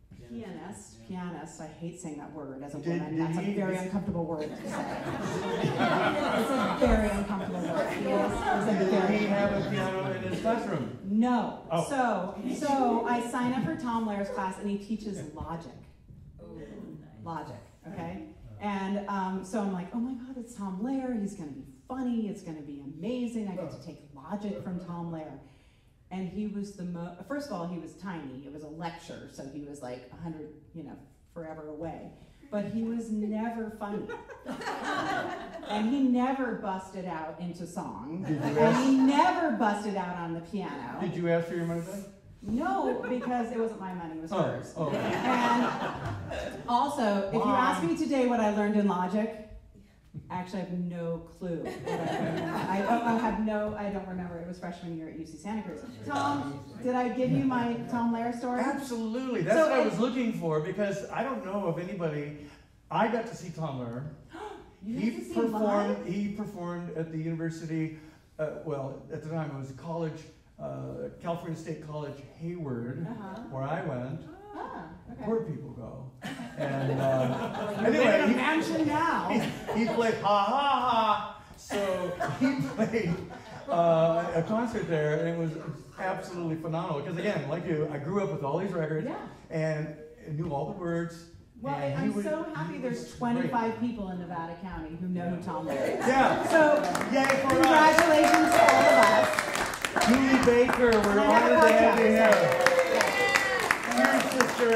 Speaker 6: Pianist, pianist, I hate saying that word as a
Speaker 2: Did-
Speaker 6: woman.
Speaker 2: did
Speaker 6: That's
Speaker 2: he-
Speaker 6: a very uncomfortable word to say. It's a very uncomfortable word. Pianist is a
Speaker 2: Did
Speaker 6: very
Speaker 2: he have a piano in his classroom?
Speaker 6: No.
Speaker 2: Oh.
Speaker 6: So, so I sign up for Tom Lehrer's class, and he teaches logic. Logic, okay? And um, so I'm like, oh my God, it's Tom Lehrer. He's going to be funny. It's going to be amazing. I get to take logic from Tom Lehrer. And he was the most, first of all, he was tiny. It was a lecture, so he was like a hundred, you know, forever away. But he was never funny. And he never busted out into song.
Speaker 2: Did you
Speaker 6: And
Speaker 2: ask-
Speaker 6: he never busted out on the piano.
Speaker 2: Did you ask for your money back?
Speaker 6: No, because it wasn't my money, it was
Speaker 2: Oh,
Speaker 6: hers.
Speaker 2: oh.
Speaker 6: And also, if you ask me today what I learned in logic, actually I have no clue what I learned. I, I have no, I don't remember. It was freshman year at U C Santa Cruz. Tom, did I give you my Tom Lehrer story?
Speaker 2: Absolutely. That's
Speaker 6: So
Speaker 2: what I
Speaker 6: it-
Speaker 2: was looking for because I don't know of anybody. I got to see Tom Lehrer.
Speaker 6: You
Speaker 2: He
Speaker 6: got to see him
Speaker 2: performed.
Speaker 6: live?
Speaker 2: He performed at the university. Uh, well, at the time it was college, uh, California State College, Hayward,
Speaker 6: Uh-huh.
Speaker 2: where I went.
Speaker 6: Ah, okay.
Speaker 2: Where people go. And uh,
Speaker 6: You're in a
Speaker 2: anyway,
Speaker 6: mansion now.
Speaker 2: he, he played ha ha ha. So he played uh, a concert there, and it was absolutely phenomenal. Because again, like you, I grew up with all these records
Speaker 6: Yeah.
Speaker 2: and knew all the words.
Speaker 6: Well,
Speaker 2: and he
Speaker 6: I'm
Speaker 2: would-
Speaker 6: so happy
Speaker 2: he
Speaker 6: there's
Speaker 2: was
Speaker 6: twenty-five people in Nevada County who know who Tom Lehrer is.
Speaker 2: great. Yeah.
Speaker 6: So,
Speaker 2: Yay for us.
Speaker 6: congratulations to all of us.
Speaker 2: Julie Baker, we're
Speaker 6: And I have a
Speaker 2: honored to have you
Speaker 6: podcast.
Speaker 2: here. Here, sister.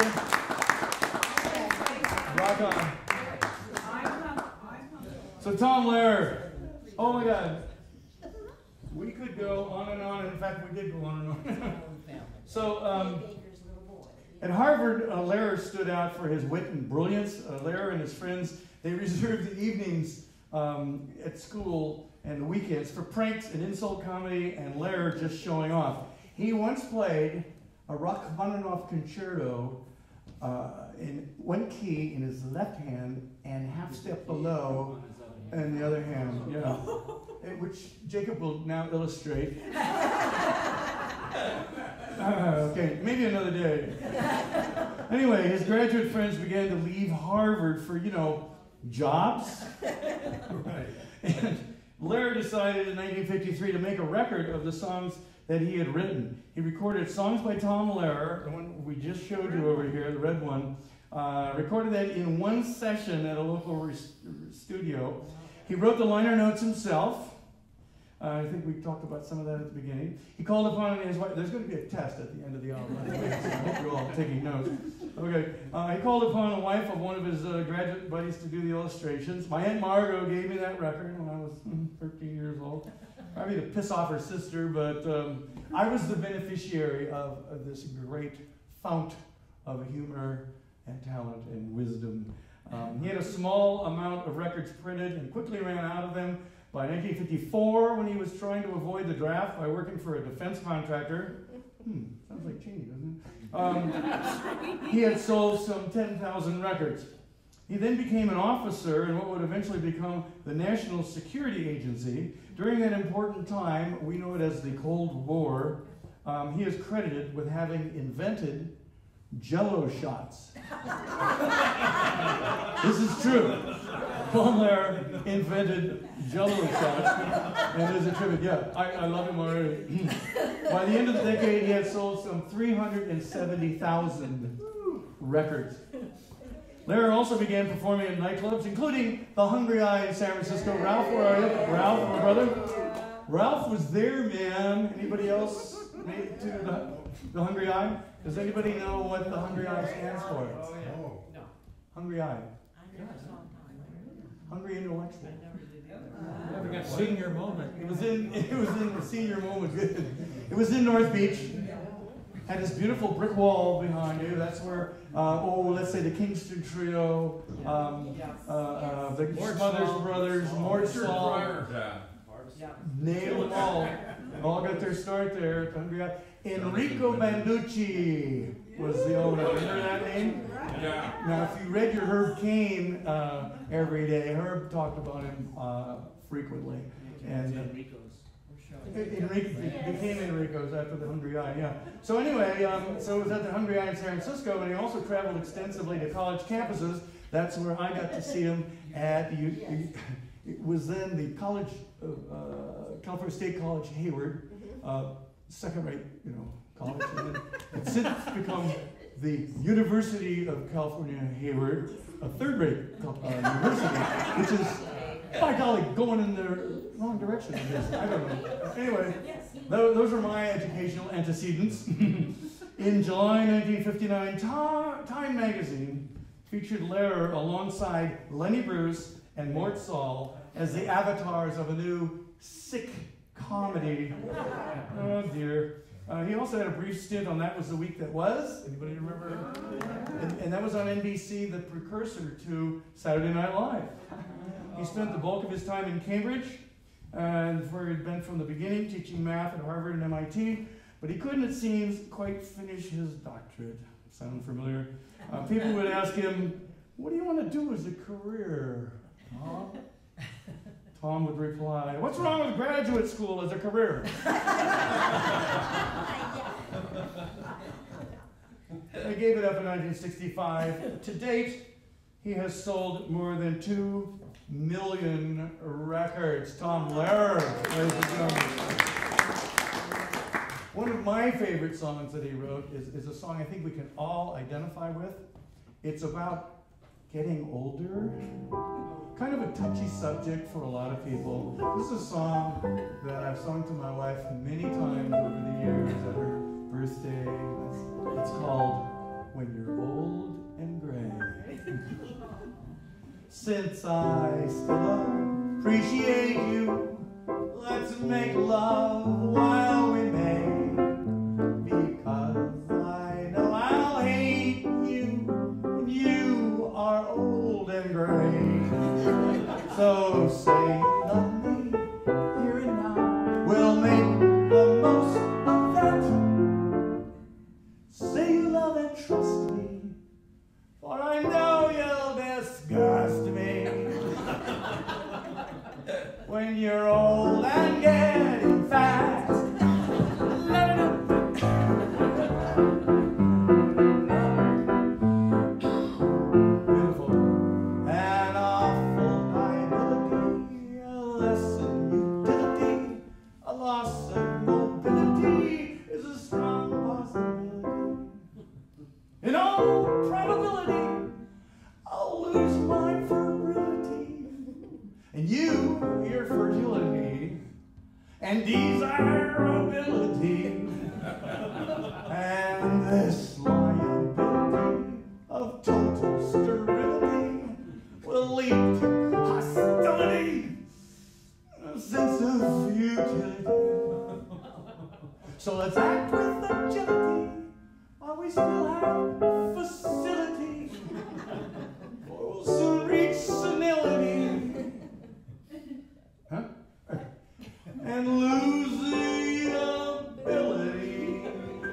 Speaker 2: Rock on. So Tom Lehrer. Oh my God. We could go on and on. In fact, we did go on and on. So, um, at Harvard, uh, Lehrer stood out for his wit and brilliance. Uh, Lehrer and his friends, they reserved the evenings um, at school and the weekends for pranks and insult comedy and Lehrer just showing off. He once played a Rachmaninoff concerto uh, in one key in his left hand and half step below in the other hand. Yeah. It- which Jacob will now illustrate. Uh, okay, maybe another day. Anyway, his graduate friends began to leave Harvard for, you know, jobs. Right. And Lehrer decided in nineteen fifty-three to make a record of the songs that he had written. He recorded Songs by Tom Lehrer, the one we just showed you over here, the red one. Uh, recorded that in one session at a local re- studio. He wrote the liner notes himself. Uh, I think we talked about some of that at the beginning. He called upon his wife. There's going to be a test at the end of the album. So I hope you're all taking notes. Okay. Uh, he called upon the wife of one of his uh, graduate buddies to do the illustrations. My Aunt Margot gave me that record when I was mm, thirteen years old. Probably to piss off her sister, but um, I was the beneficiary of, of this great fount of humor and talent and wisdom. Um, he had a small amount of records printed and quickly ran out of them. By nineteen fifty-four, when he was trying to avoid the draft by working for a defense contractor, hmm, sounds like Cheney, doesn't it? Um, he had sold some ten thousand records. He then became an officer in what would eventually become the National Security Agency. During that important time, we know it as the Cold War, um, he is credited with having invented Jell-O shots. This is true. Tom Lehrer invented Jell-O shots, and there's a tribute. Yeah, I, I love him already. By the end of the decade, he had sold some three hundred seventy thousand records. Lehrer also began performing at nightclubs, including the Hungry Eye in San Francisco. Ralph, where are you? Ralph, my brother? Ralph was there, man. Anybody else made it to the, the Hungry Eye? Does anybody know what the Hungry Eye stands for?
Speaker 3: Oh, yeah.
Speaker 7: No.
Speaker 2: Hungry Eye.
Speaker 7: I never saw him.
Speaker 2: Hungry intellectual.
Speaker 7: I never did.
Speaker 4: Never got senior moment.
Speaker 2: It was in it was in the senior moment. It was in North Beach. Had this beautiful brick wall behind you. That's where uh, oh, let's say the Kingston Trio, um, uh, uh, the Smothers Brothers, Mort Saul, nailed them all. All got their start there at Hungry Eye. Enrico Banducci was the owner. Remember that name?
Speaker 7: Yeah.
Speaker 2: Now, if you read your Herb Cain uh, every day, Herb talked about him uh, frequently. And uh, Enrique became Enrico's after the Hungry Eye, yeah. So anyway, um, so it was at the Hungry Eye in San Francisco, and he also traveled extensively to college campuses. That's where I got to see him at, it was then the college, uh, uh, California State College Hayward, uh, second-rate, you know, college. And then it's since become the University of California Hayward, a third-rate uh, university, which is, by golly, going in the wrong direction, I guess. I don't know. Anyway, th those are my educational antecedents. In July nineteen fifty-nine, Time magazine featured Lehrer alongside Lenny Bruce and Mort Saul as the avatars of a new sick comedy. Oh dear. Uh, he also had a brief stint on That Was the Week That Was. Anybody remember? And, and that was on N B C, the precursor to Saturday Night Live. He spent the bulk of his time in Cambridge, and where he'd been from the beginning, teaching math at Harvard and M I T, but he couldn't, it seems, quite finish his doctorate. Sound familiar? Uh, people would ask him, what do you want to do as a career? Tom? Tom would reply, what's wrong with graduate school as a career? They gave it up in nineteen sixty-five. To date, he has sold more than two million records. Tom Lehrer, ladies and gentlemen. One of my favorite songs that he wrote is, is a song I think we can all identify with. It's about getting older. Kind of a touchy subject for a lot of people. This is a song that I've sung to my wife many times over the years at her birthday. It's, it's called When You're Old and Gray. Since I still appreciate you, let's make love while we may. Because I know I'll hate you when you are old and gray. So say you love me here and now. We'll make the most of that. Say you love and trust me, for I know you'll disgust me when you're old and getting fat. Beautiful. An awful liability, a lesson utility, a loss of mobility is a strong possibility. In all probability, I'll lose my virility, and you, your fragility, and desirability, and this liability of total sterility will lead to hostility, a sense of futility. So let's act with agility while we still have facility, or we'll soon reach senility. Huh? And lose the ability.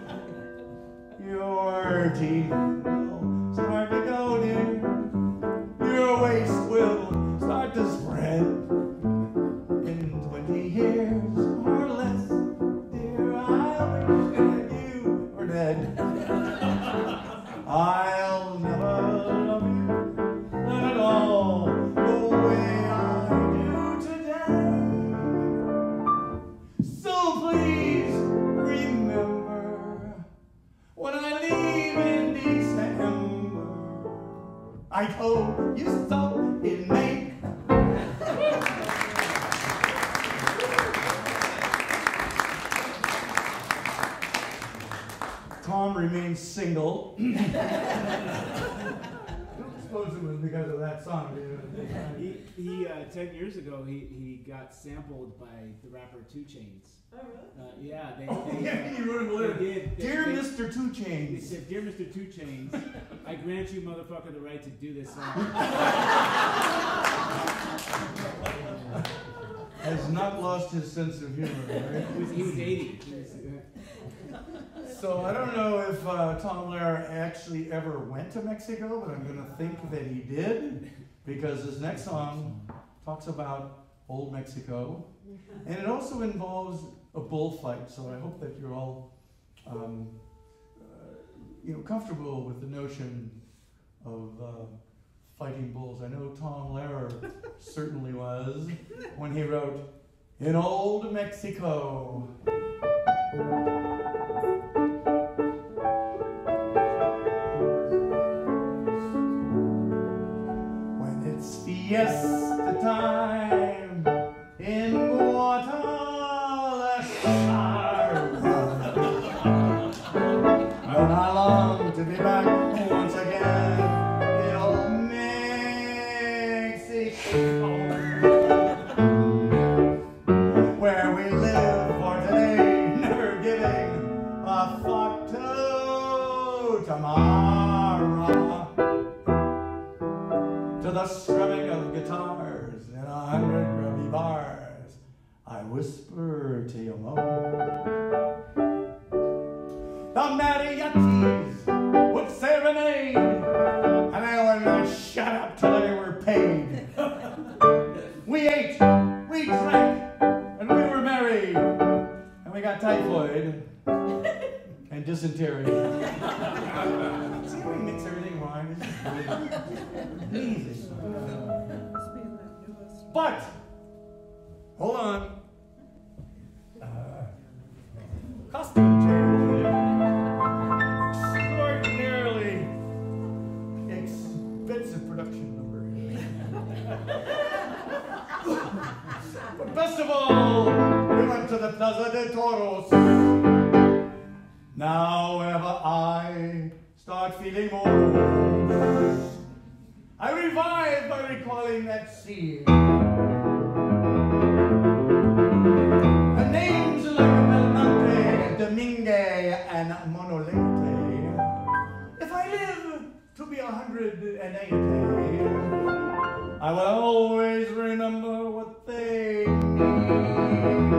Speaker 2: Your teeth will start to go dim. Your waist will start to spread. In twenty years or less, dear, I wish that you were dead. I'll never love you, not at all, the way I do today. So please remember, when I leave in December, I told you so in May. Tom remains single. I don't suppose it was because of that song.
Speaker 3: He, he uh, ten years ago, he, he got sampled by the rapper Two Chainz.
Speaker 7: Oh, really?
Speaker 3: Uh, yeah, they,
Speaker 2: Oh,
Speaker 3: they,
Speaker 2: yeah, you wrote a letter.
Speaker 3: they did. They,
Speaker 2: Dear
Speaker 3: they,
Speaker 2: Mister Two
Speaker 3: They
Speaker 2: Chainz.
Speaker 3: said, Dear Mister Two Chainz, I grant you, motherfucker, the right to do this song.
Speaker 2: Has not lost his sense of humor, right?
Speaker 3: He was, he was eighty. He was, uh,
Speaker 2: So I don't know if uh, Tom Lehrer actually ever went to Mexico, but I'm going to think that he did, because his next song talks about old Mexico. And it also involves a bullfight, so I hope that you're all um, uh, you know, comfortable with the notion of uh, fighting bulls. I know Tom Lehrer certainly was when he wrote, "In Old Mexico." When it's fiesta time in Guadalajara, but I long to be back once again in old Mexico, where we live for today, never giving a thought to tomorrow, to the strumming of guitars in a hundred grubby bars. I whisper to you more. The mariachis would serenade, and they would not shut up till they were paid. We ate, we drank, and we were merry, and we got typhoid and dysentery. See how we mix everything wrong? It's amazing. But, hold on. Uh, costume change. Extraordinarily expensive production number. But best of all, we went to the Plaza de Toros. Now whenever I start feeling old, I revive by recalling that scene. The names like Belmonte, Domingue, and Monolente. If I live to be a hundred and eighty, I will always remember what they mean.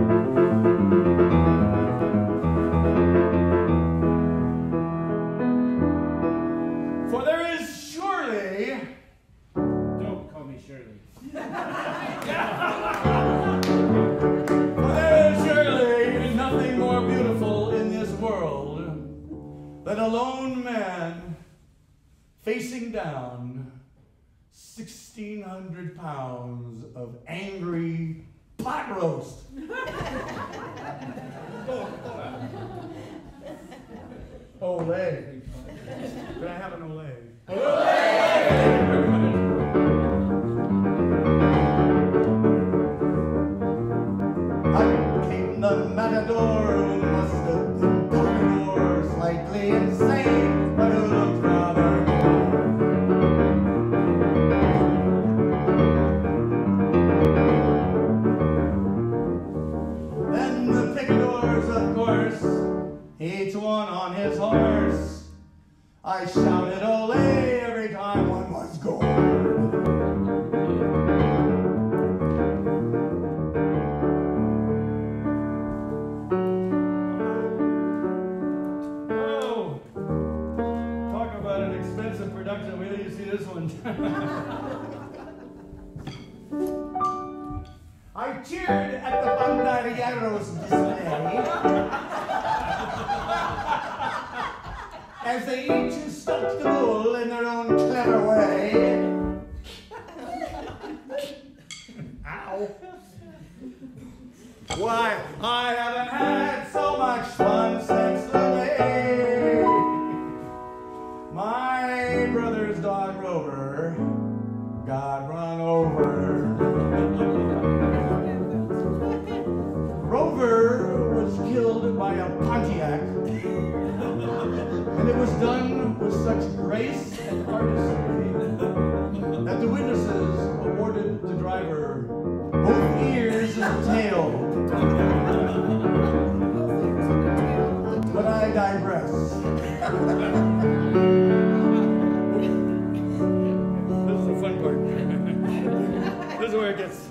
Speaker 2: For there is surely...
Speaker 3: Don't call me Shirley.
Speaker 2: For there is surely nothing more beautiful in this world than a lone man facing down sixteen hundred pounds of angry pot roast. Olay. Could I have an Olay? Out came the matador, who must have been poor, slightly insane, but who looked rather good. Then the picadors, of course, each one on his horse. I shouted Olay every time one was gored. Oh, talk about an expensive production. Wait till you see this one. I cheered at the Banderilleros display as they each stuck the bull in their own clever way. Ow. Why, I haven't had so much fun since the day my brother's dog Rover got run over. Rover was killed by a Pontiac, and it was done with such grace and artistry that the witnesses awarded the driver both ears and tail. But I digress. This is the fun part. This is where it gets.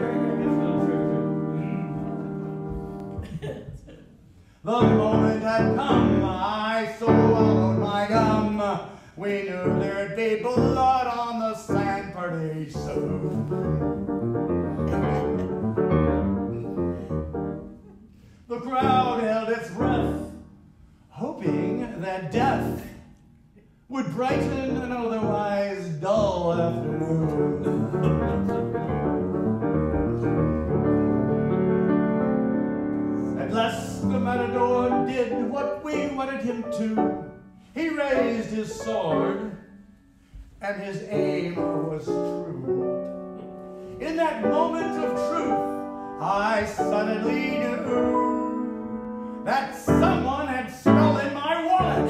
Speaker 2: The moment had come, I swallowed my gum. We knew there'd be blood on the sand pretty soon. The crowd held its breath, hoping that death would brighten an otherwise dull afternoon. At last the matador did what we wanted him to. He raised his sword, and his aim was true. In that moment of truth, I suddenly knew that someone had stolen my wallet.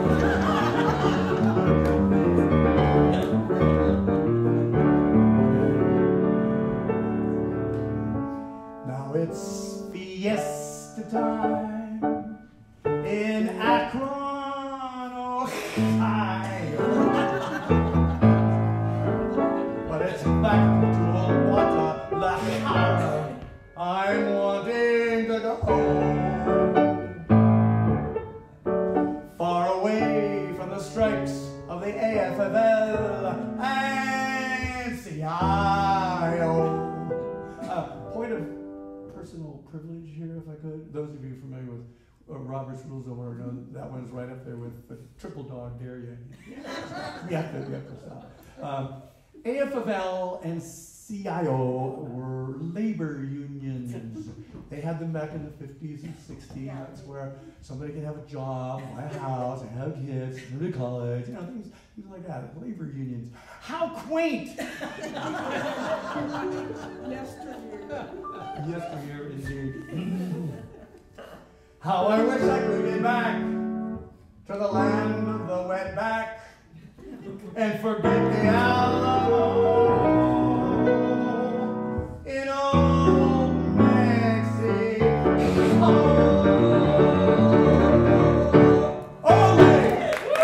Speaker 2: Now it's fiesta time in Akron, Ohio. But it's back to Guadalajara. I'm wanting to go far away from the stripes of the A F L and C I O. Uh, point of personal privilege here, if I could. Those of you familiar with uh, Robert's Rules of Order know that one's right up there with the triple dog dare you. we have to, we have to stop. Um, A F L and C I O were labor unions. They had them back in the fifties and sixties. That's where somebody could have a job, buy a house, and have kids, go to college, you know, things, things like that. Labor unions. How quaint!
Speaker 7: Yesteryear.
Speaker 2: Yesteryear, indeed. How I wish I could get back to the land of the wetback and forget the Alamo in old Mexico. Ole!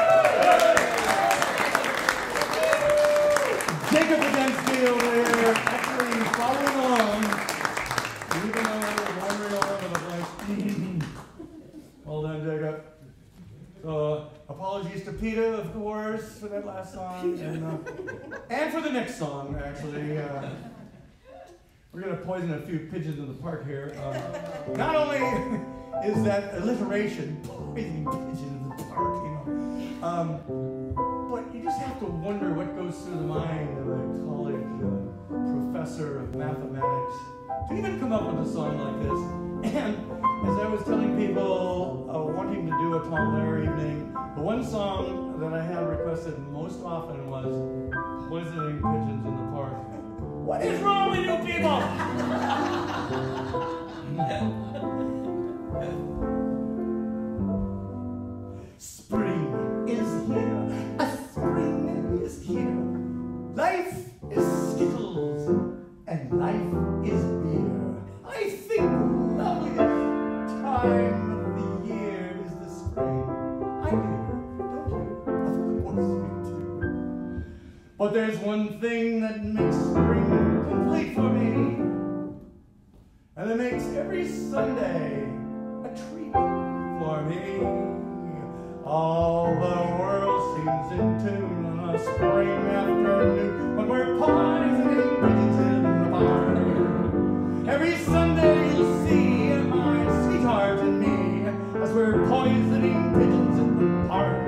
Speaker 2: Jacob Againsky over here, actually following along, even though we're wandering all over the place. Well done, Jacob. So, apologies to Peter, of course, for that last song, and, uh, and for the next song, actually. Uh, we're going to poison a few pigeons in the park here. Um, not only is that alliteration, poisoning pigeons in the park, you know, um, but you just have to wonder what goes through the mind of a college uh, professor of mathematics to even come up with a song like this. And as I was telling people uh, wanting to do a Tomfoolery evening, the one song that I had requested most often was Poisoning Pigeons in the Park. What is wrong with you people? Spring is here, a spring is here. Life is Skittles and life is beer. I think the loveliest time of the year is the spring. I do, don't you? Of course you do. But there's one thing that makes spring complete for me, and it makes every Sunday a treat for me. All the world seems in tune on a spring afternoon when we're poisoning pigeons in the barn. Every Sunday you'll see my sweetheart and me as we're poisoning pigeons in the park.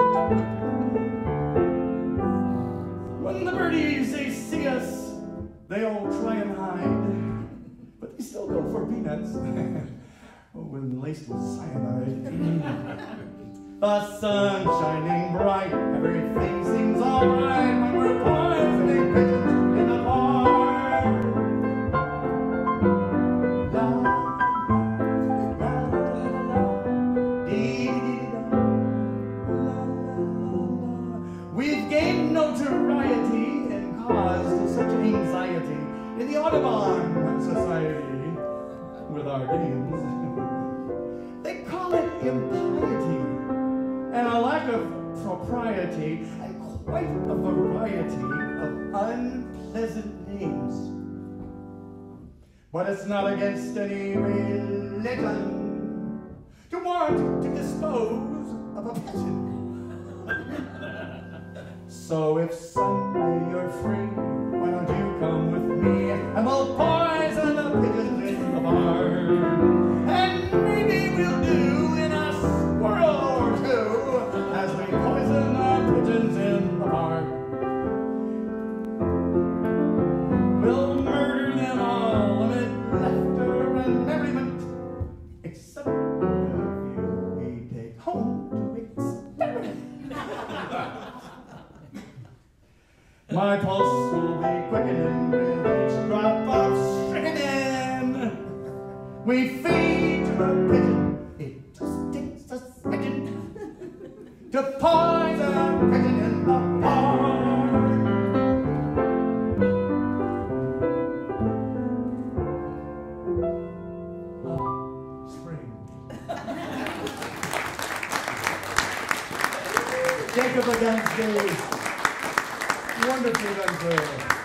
Speaker 2: When the birdies, they see us, they all try and hide, but they still go for peanuts when laced with cyanide. The sun's shining bright, everything seems alright when we're poisoning pigeons in the park. La, la, la, la, dee, dee, da, la, la, la, la. We've gained notoriety and caused such anxiety in the Audubon Society with our games. They call it impiety and a lack of propriety, and quite a variety of unpleasant names. But it's not against any religion to want to dispose of a pigeon. So if Sunday you're free, why don't you come with me, and we'll poison the pigeons in the barn. And My pulse will be quickening with each drop of strychnine. We feed to a pigeon. It just takes a second to poison a pigeon in the barn. Ah, spring. Jacob Againsky. Wonderfully done, sir.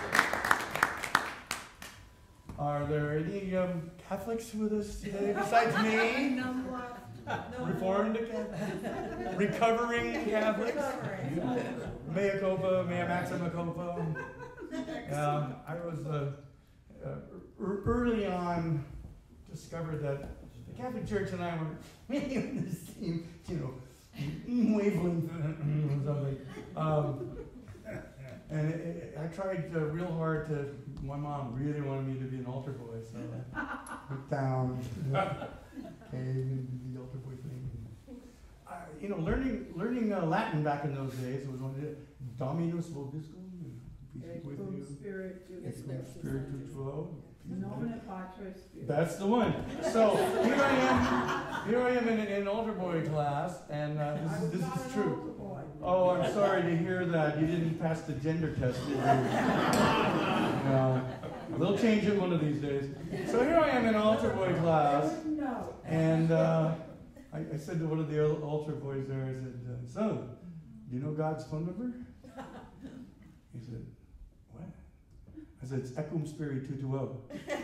Speaker 2: Are there any um, Catholics with us today besides me? Reformed Catholics? Recovering Catholics? Mea culpa, mea maxima culpa. Um, I was uh, uh, early on discovered that the Catholic Church and I were really on the same, you know, wavelength or something. Um, And it, it, I tried uh, real hard to, my mom really wanted me to be an altar boy, so I went down, okay, the altar boy thing. Uh, you know, learning learning uh, Latin back in those days was one of the Dominus Vobiscum, peace with you, et cum spiritu tuo. That's the one. So here I am, here I am in an altar boy class, and uh, this, is, this is true. Oh, I'm sorry to hear that. You didn't pass the gender test, did you? No. They'll change it one of these days. So here I am in altar boy class, and uh, I, I said to one of the altar boys there, I said, uh, "So, do you know God's phone number?" He said, "What?" I said, "It's Ecum Spiritu Tuo."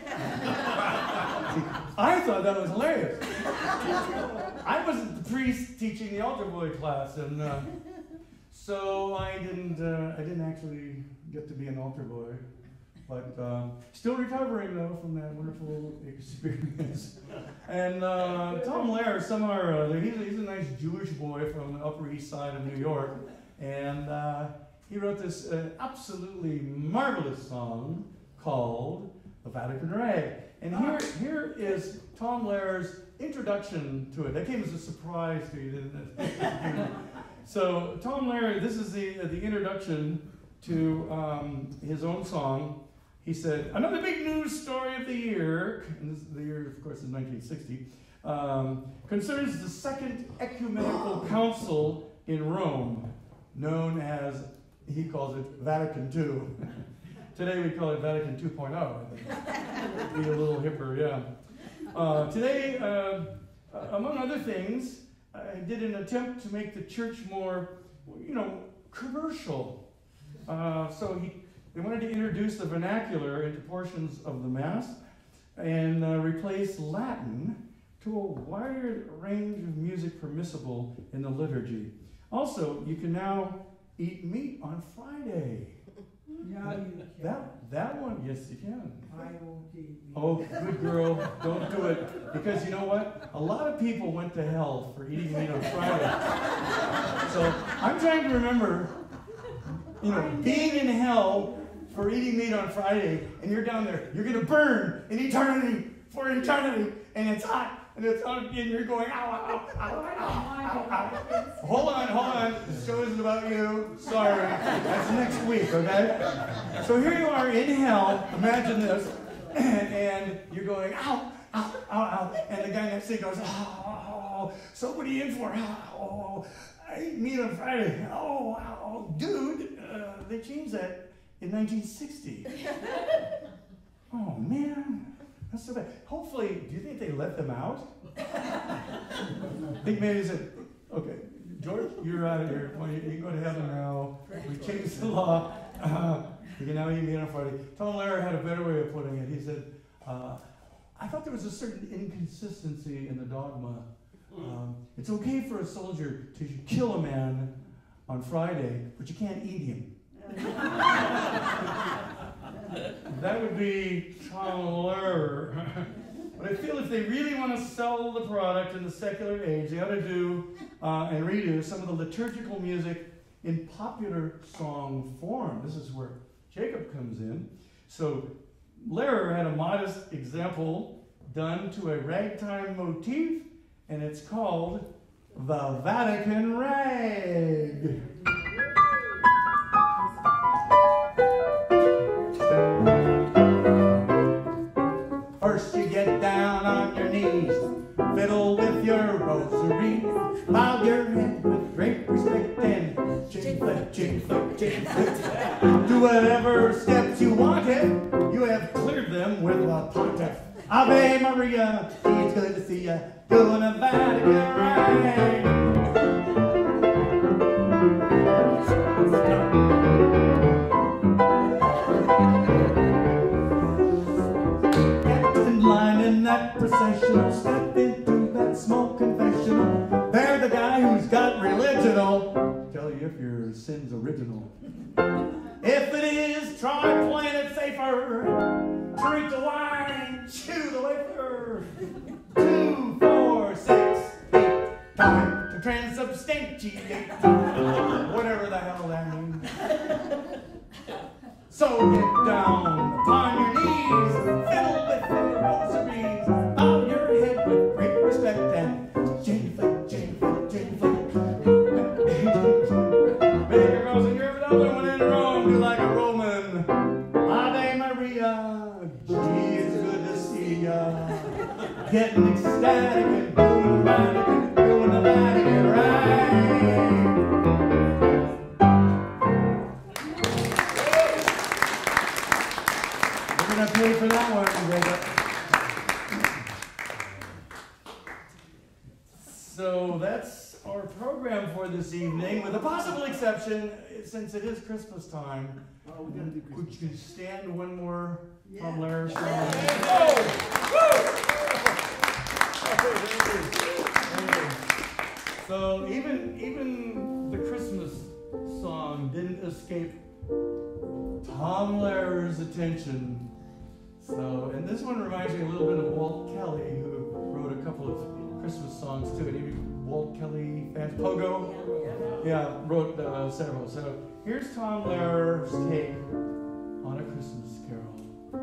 Speaker 2: I thought that was hilarious. I wasn't the priest teaching the altar boy class, and uh, so I didn't. Uh, I didn't actually get to be an altar boy, but um, still recovering though from that wonderful experience. And uh, Tom Lehrer, somehow or other, he's, he's a nice Jewish boy from the Upper East Side of New York, and uh, he wrote this uh, absolutely marvelous song called "The Vatican Rag." And here, here is Tom Lehrer's introduction to it. That came as a surprise to you, didn't it? So Tom Lehrer, this is the, uh, the introduction to um, his own song. He said, "Another big news story of the year," and this, the year, of course, is nineteen sixty, um, concerns the Second Ecumenical Council in Rome, known as, he calls it Vatican two. Today we call it Vatican two point oh. I think. Be a little hipper, yeah. Uh, today, uh, among other things, I did an attempt to make the church more, you know, commercial. Uh, so he, they wanted to introduce the vernacular into portions of the Mass and uh, replace Latin to a wider range of music permissible in the liturgy. Also, you can now eat meat on Friday.
Speaker 7: Yeah, you can.
Speaker 2: That, that one, yes you can.
Speaker 7: I won't eat meat.
Speaker 2: Oh, good girl, don't do it. Because you know what? A lot of people went to hell for eating meat on Friday. So I'm trying to remember, you know, being in hell for eating meat on Friday, and you're down there, you're going to burn in eternity, for eternity, and it's hot. And it's on, and you're going, ow, ow, ow, ow, ow, ow. Hold on, hold on. This show isn't about you. Sorry. That's next week, okay? So here you are in hell. Imagine this. And, and you're going, ow, ow, ow, ow. And the guy next to you goes, oh, so what are you in for? Oh, I ate meat on Friday. Oh, oh, dude. Uh, they changed that in nineteen sixty. Oh, man. That's so bad. Hopefully, do you think they let them out? I think maybe they said, okay, George, you're out of here. Well, you, you can go to heaven now. We changed the law. Uh, you can now eat meat on Friday. Tom Lehrer had a better way of putting it. He said, uh, I thought there was a certain inconsistency in the dogma. Um, it's okay for a soldier to kill a man on Friday, but you can't eat him. That would be Tom Lehrer. But I feel if they really want to sell the product in the secular age, they ought to do uh, and redo some of the liturgical music in popular song form. This is where Jacob comes in. So Lehrer had a modest example done to a ragtime motif, and it's called The Vatican Rag. on your knees, fiddle with your rosary, bow your head with great respect and chin flip, chin flip, chin flip. Do whatever steps you wanted, you have cleared them with a pontiff. Ave Maria, it's good to see ya, doing a Vatican rite. That processional, step into that smoke confessional. They're the guy who's got religional. Tell you if your sin's original. If it is, try playing it safer. Drink the wine, chew the wafer. Two, four, six, eight. Time to transubstantiate. Whatever the hell that means. So get down upon your knees, fiddle with the rosaries, bow your head with great respect and genuflect, genuflect, genuflect. Baker girls in Europe, another one in Rome, do like a Roman. Ave Maria, gee, it's good to see ya. Getting ecstatic and doing the Vatican, doing the Vatican right. Pay for that one, Jacob. So that's our program for this evening, with a possible exception, since it is Christmas time.
Speaker 3: Oh, we gotta do Christmas.
Speaker 2: Could you stand one more Tom Lehrer song? So even even the Christmas song didn't escape Tom Lehrer's attention. So, and this one reminds me a little bit of Walt Kelly, who wrote a couple of Christmas songs too. Any Walt Kelly fans? Pogo? Yeah, wrote uh, several. So here's Tom Lehrer's take on A Christmas Carol.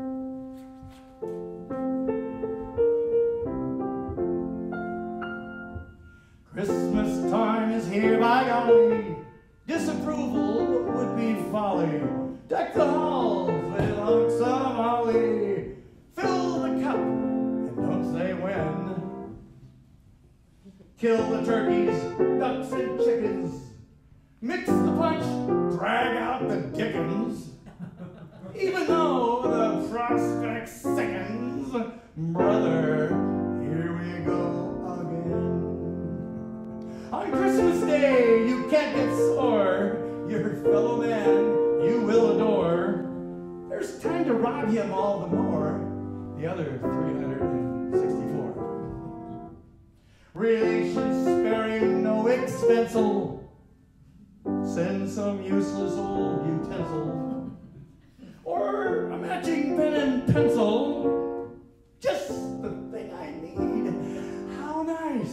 Speaker 2: Christmas time is here, by golly. Disapproval would be folly. Deck the halls with hunks of holly. Fill the cup and don't say when. Kill the turkeys, ducks, and chickens. Mix the punch, drag out the dickens. Even though the prospect sickens, brother, here we go again. On Christmas Day, you can't get sore. Your fellow man you will adore. There's time to rob him all the more. The other three hundred sixty-four. Relations sparing no expensal. Send some useless old utensil. Or a matching pen and pencil. Just the thing I need. How nice.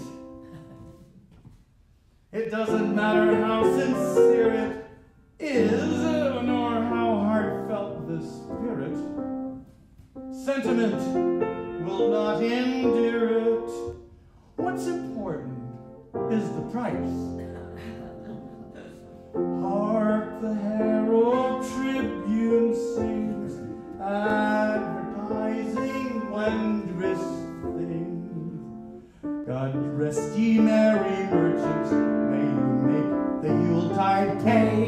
Speaker 2: It doesn't matter how sincere it is, nor how heartfelt the spirit. Sentiment will not endear it. What's important is the price. Hark the Herald Tribune sings, advertising wondrous things. God rest ye merry merchants, may you make the Yuletide pay.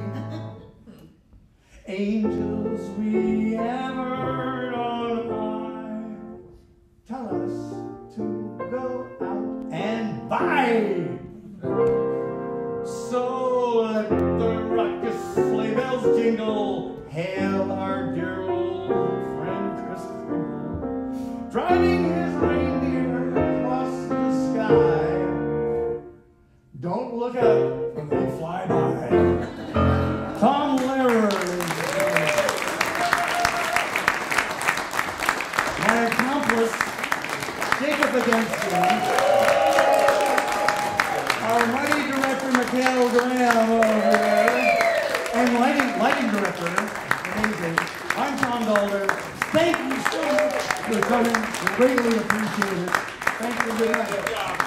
Speaker 2: Angels we have heard on high tell us to go out and buy. So let the raucous sleigh bells jingle, hail our dear old friend Christopher, driving his reindeer across the sky. Don't look up when they fly by. Tom Lehrer. My accomplice, Jacob Againsky. Our money director, Mikhail Graham over there. And lighting, lighting director, amazing. I'm Tom Dalldorf. Thank you so much for coming. We greatly appreciate it. Thank you. Good night.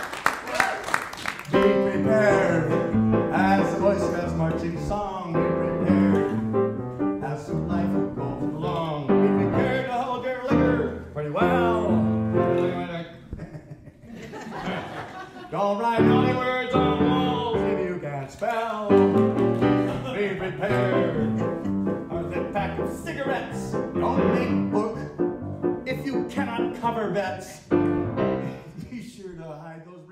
Speaker 2: Be prepared as the Boy Scouts marching song. Be prepared as the life will go along. Be prepared to hold your liquor pretty well. Don't write naughty words on walls if you can't spell. Be prepared. Here's a pack of cigarettes. Don't make book if you cannot cover bets. Be sure to hide those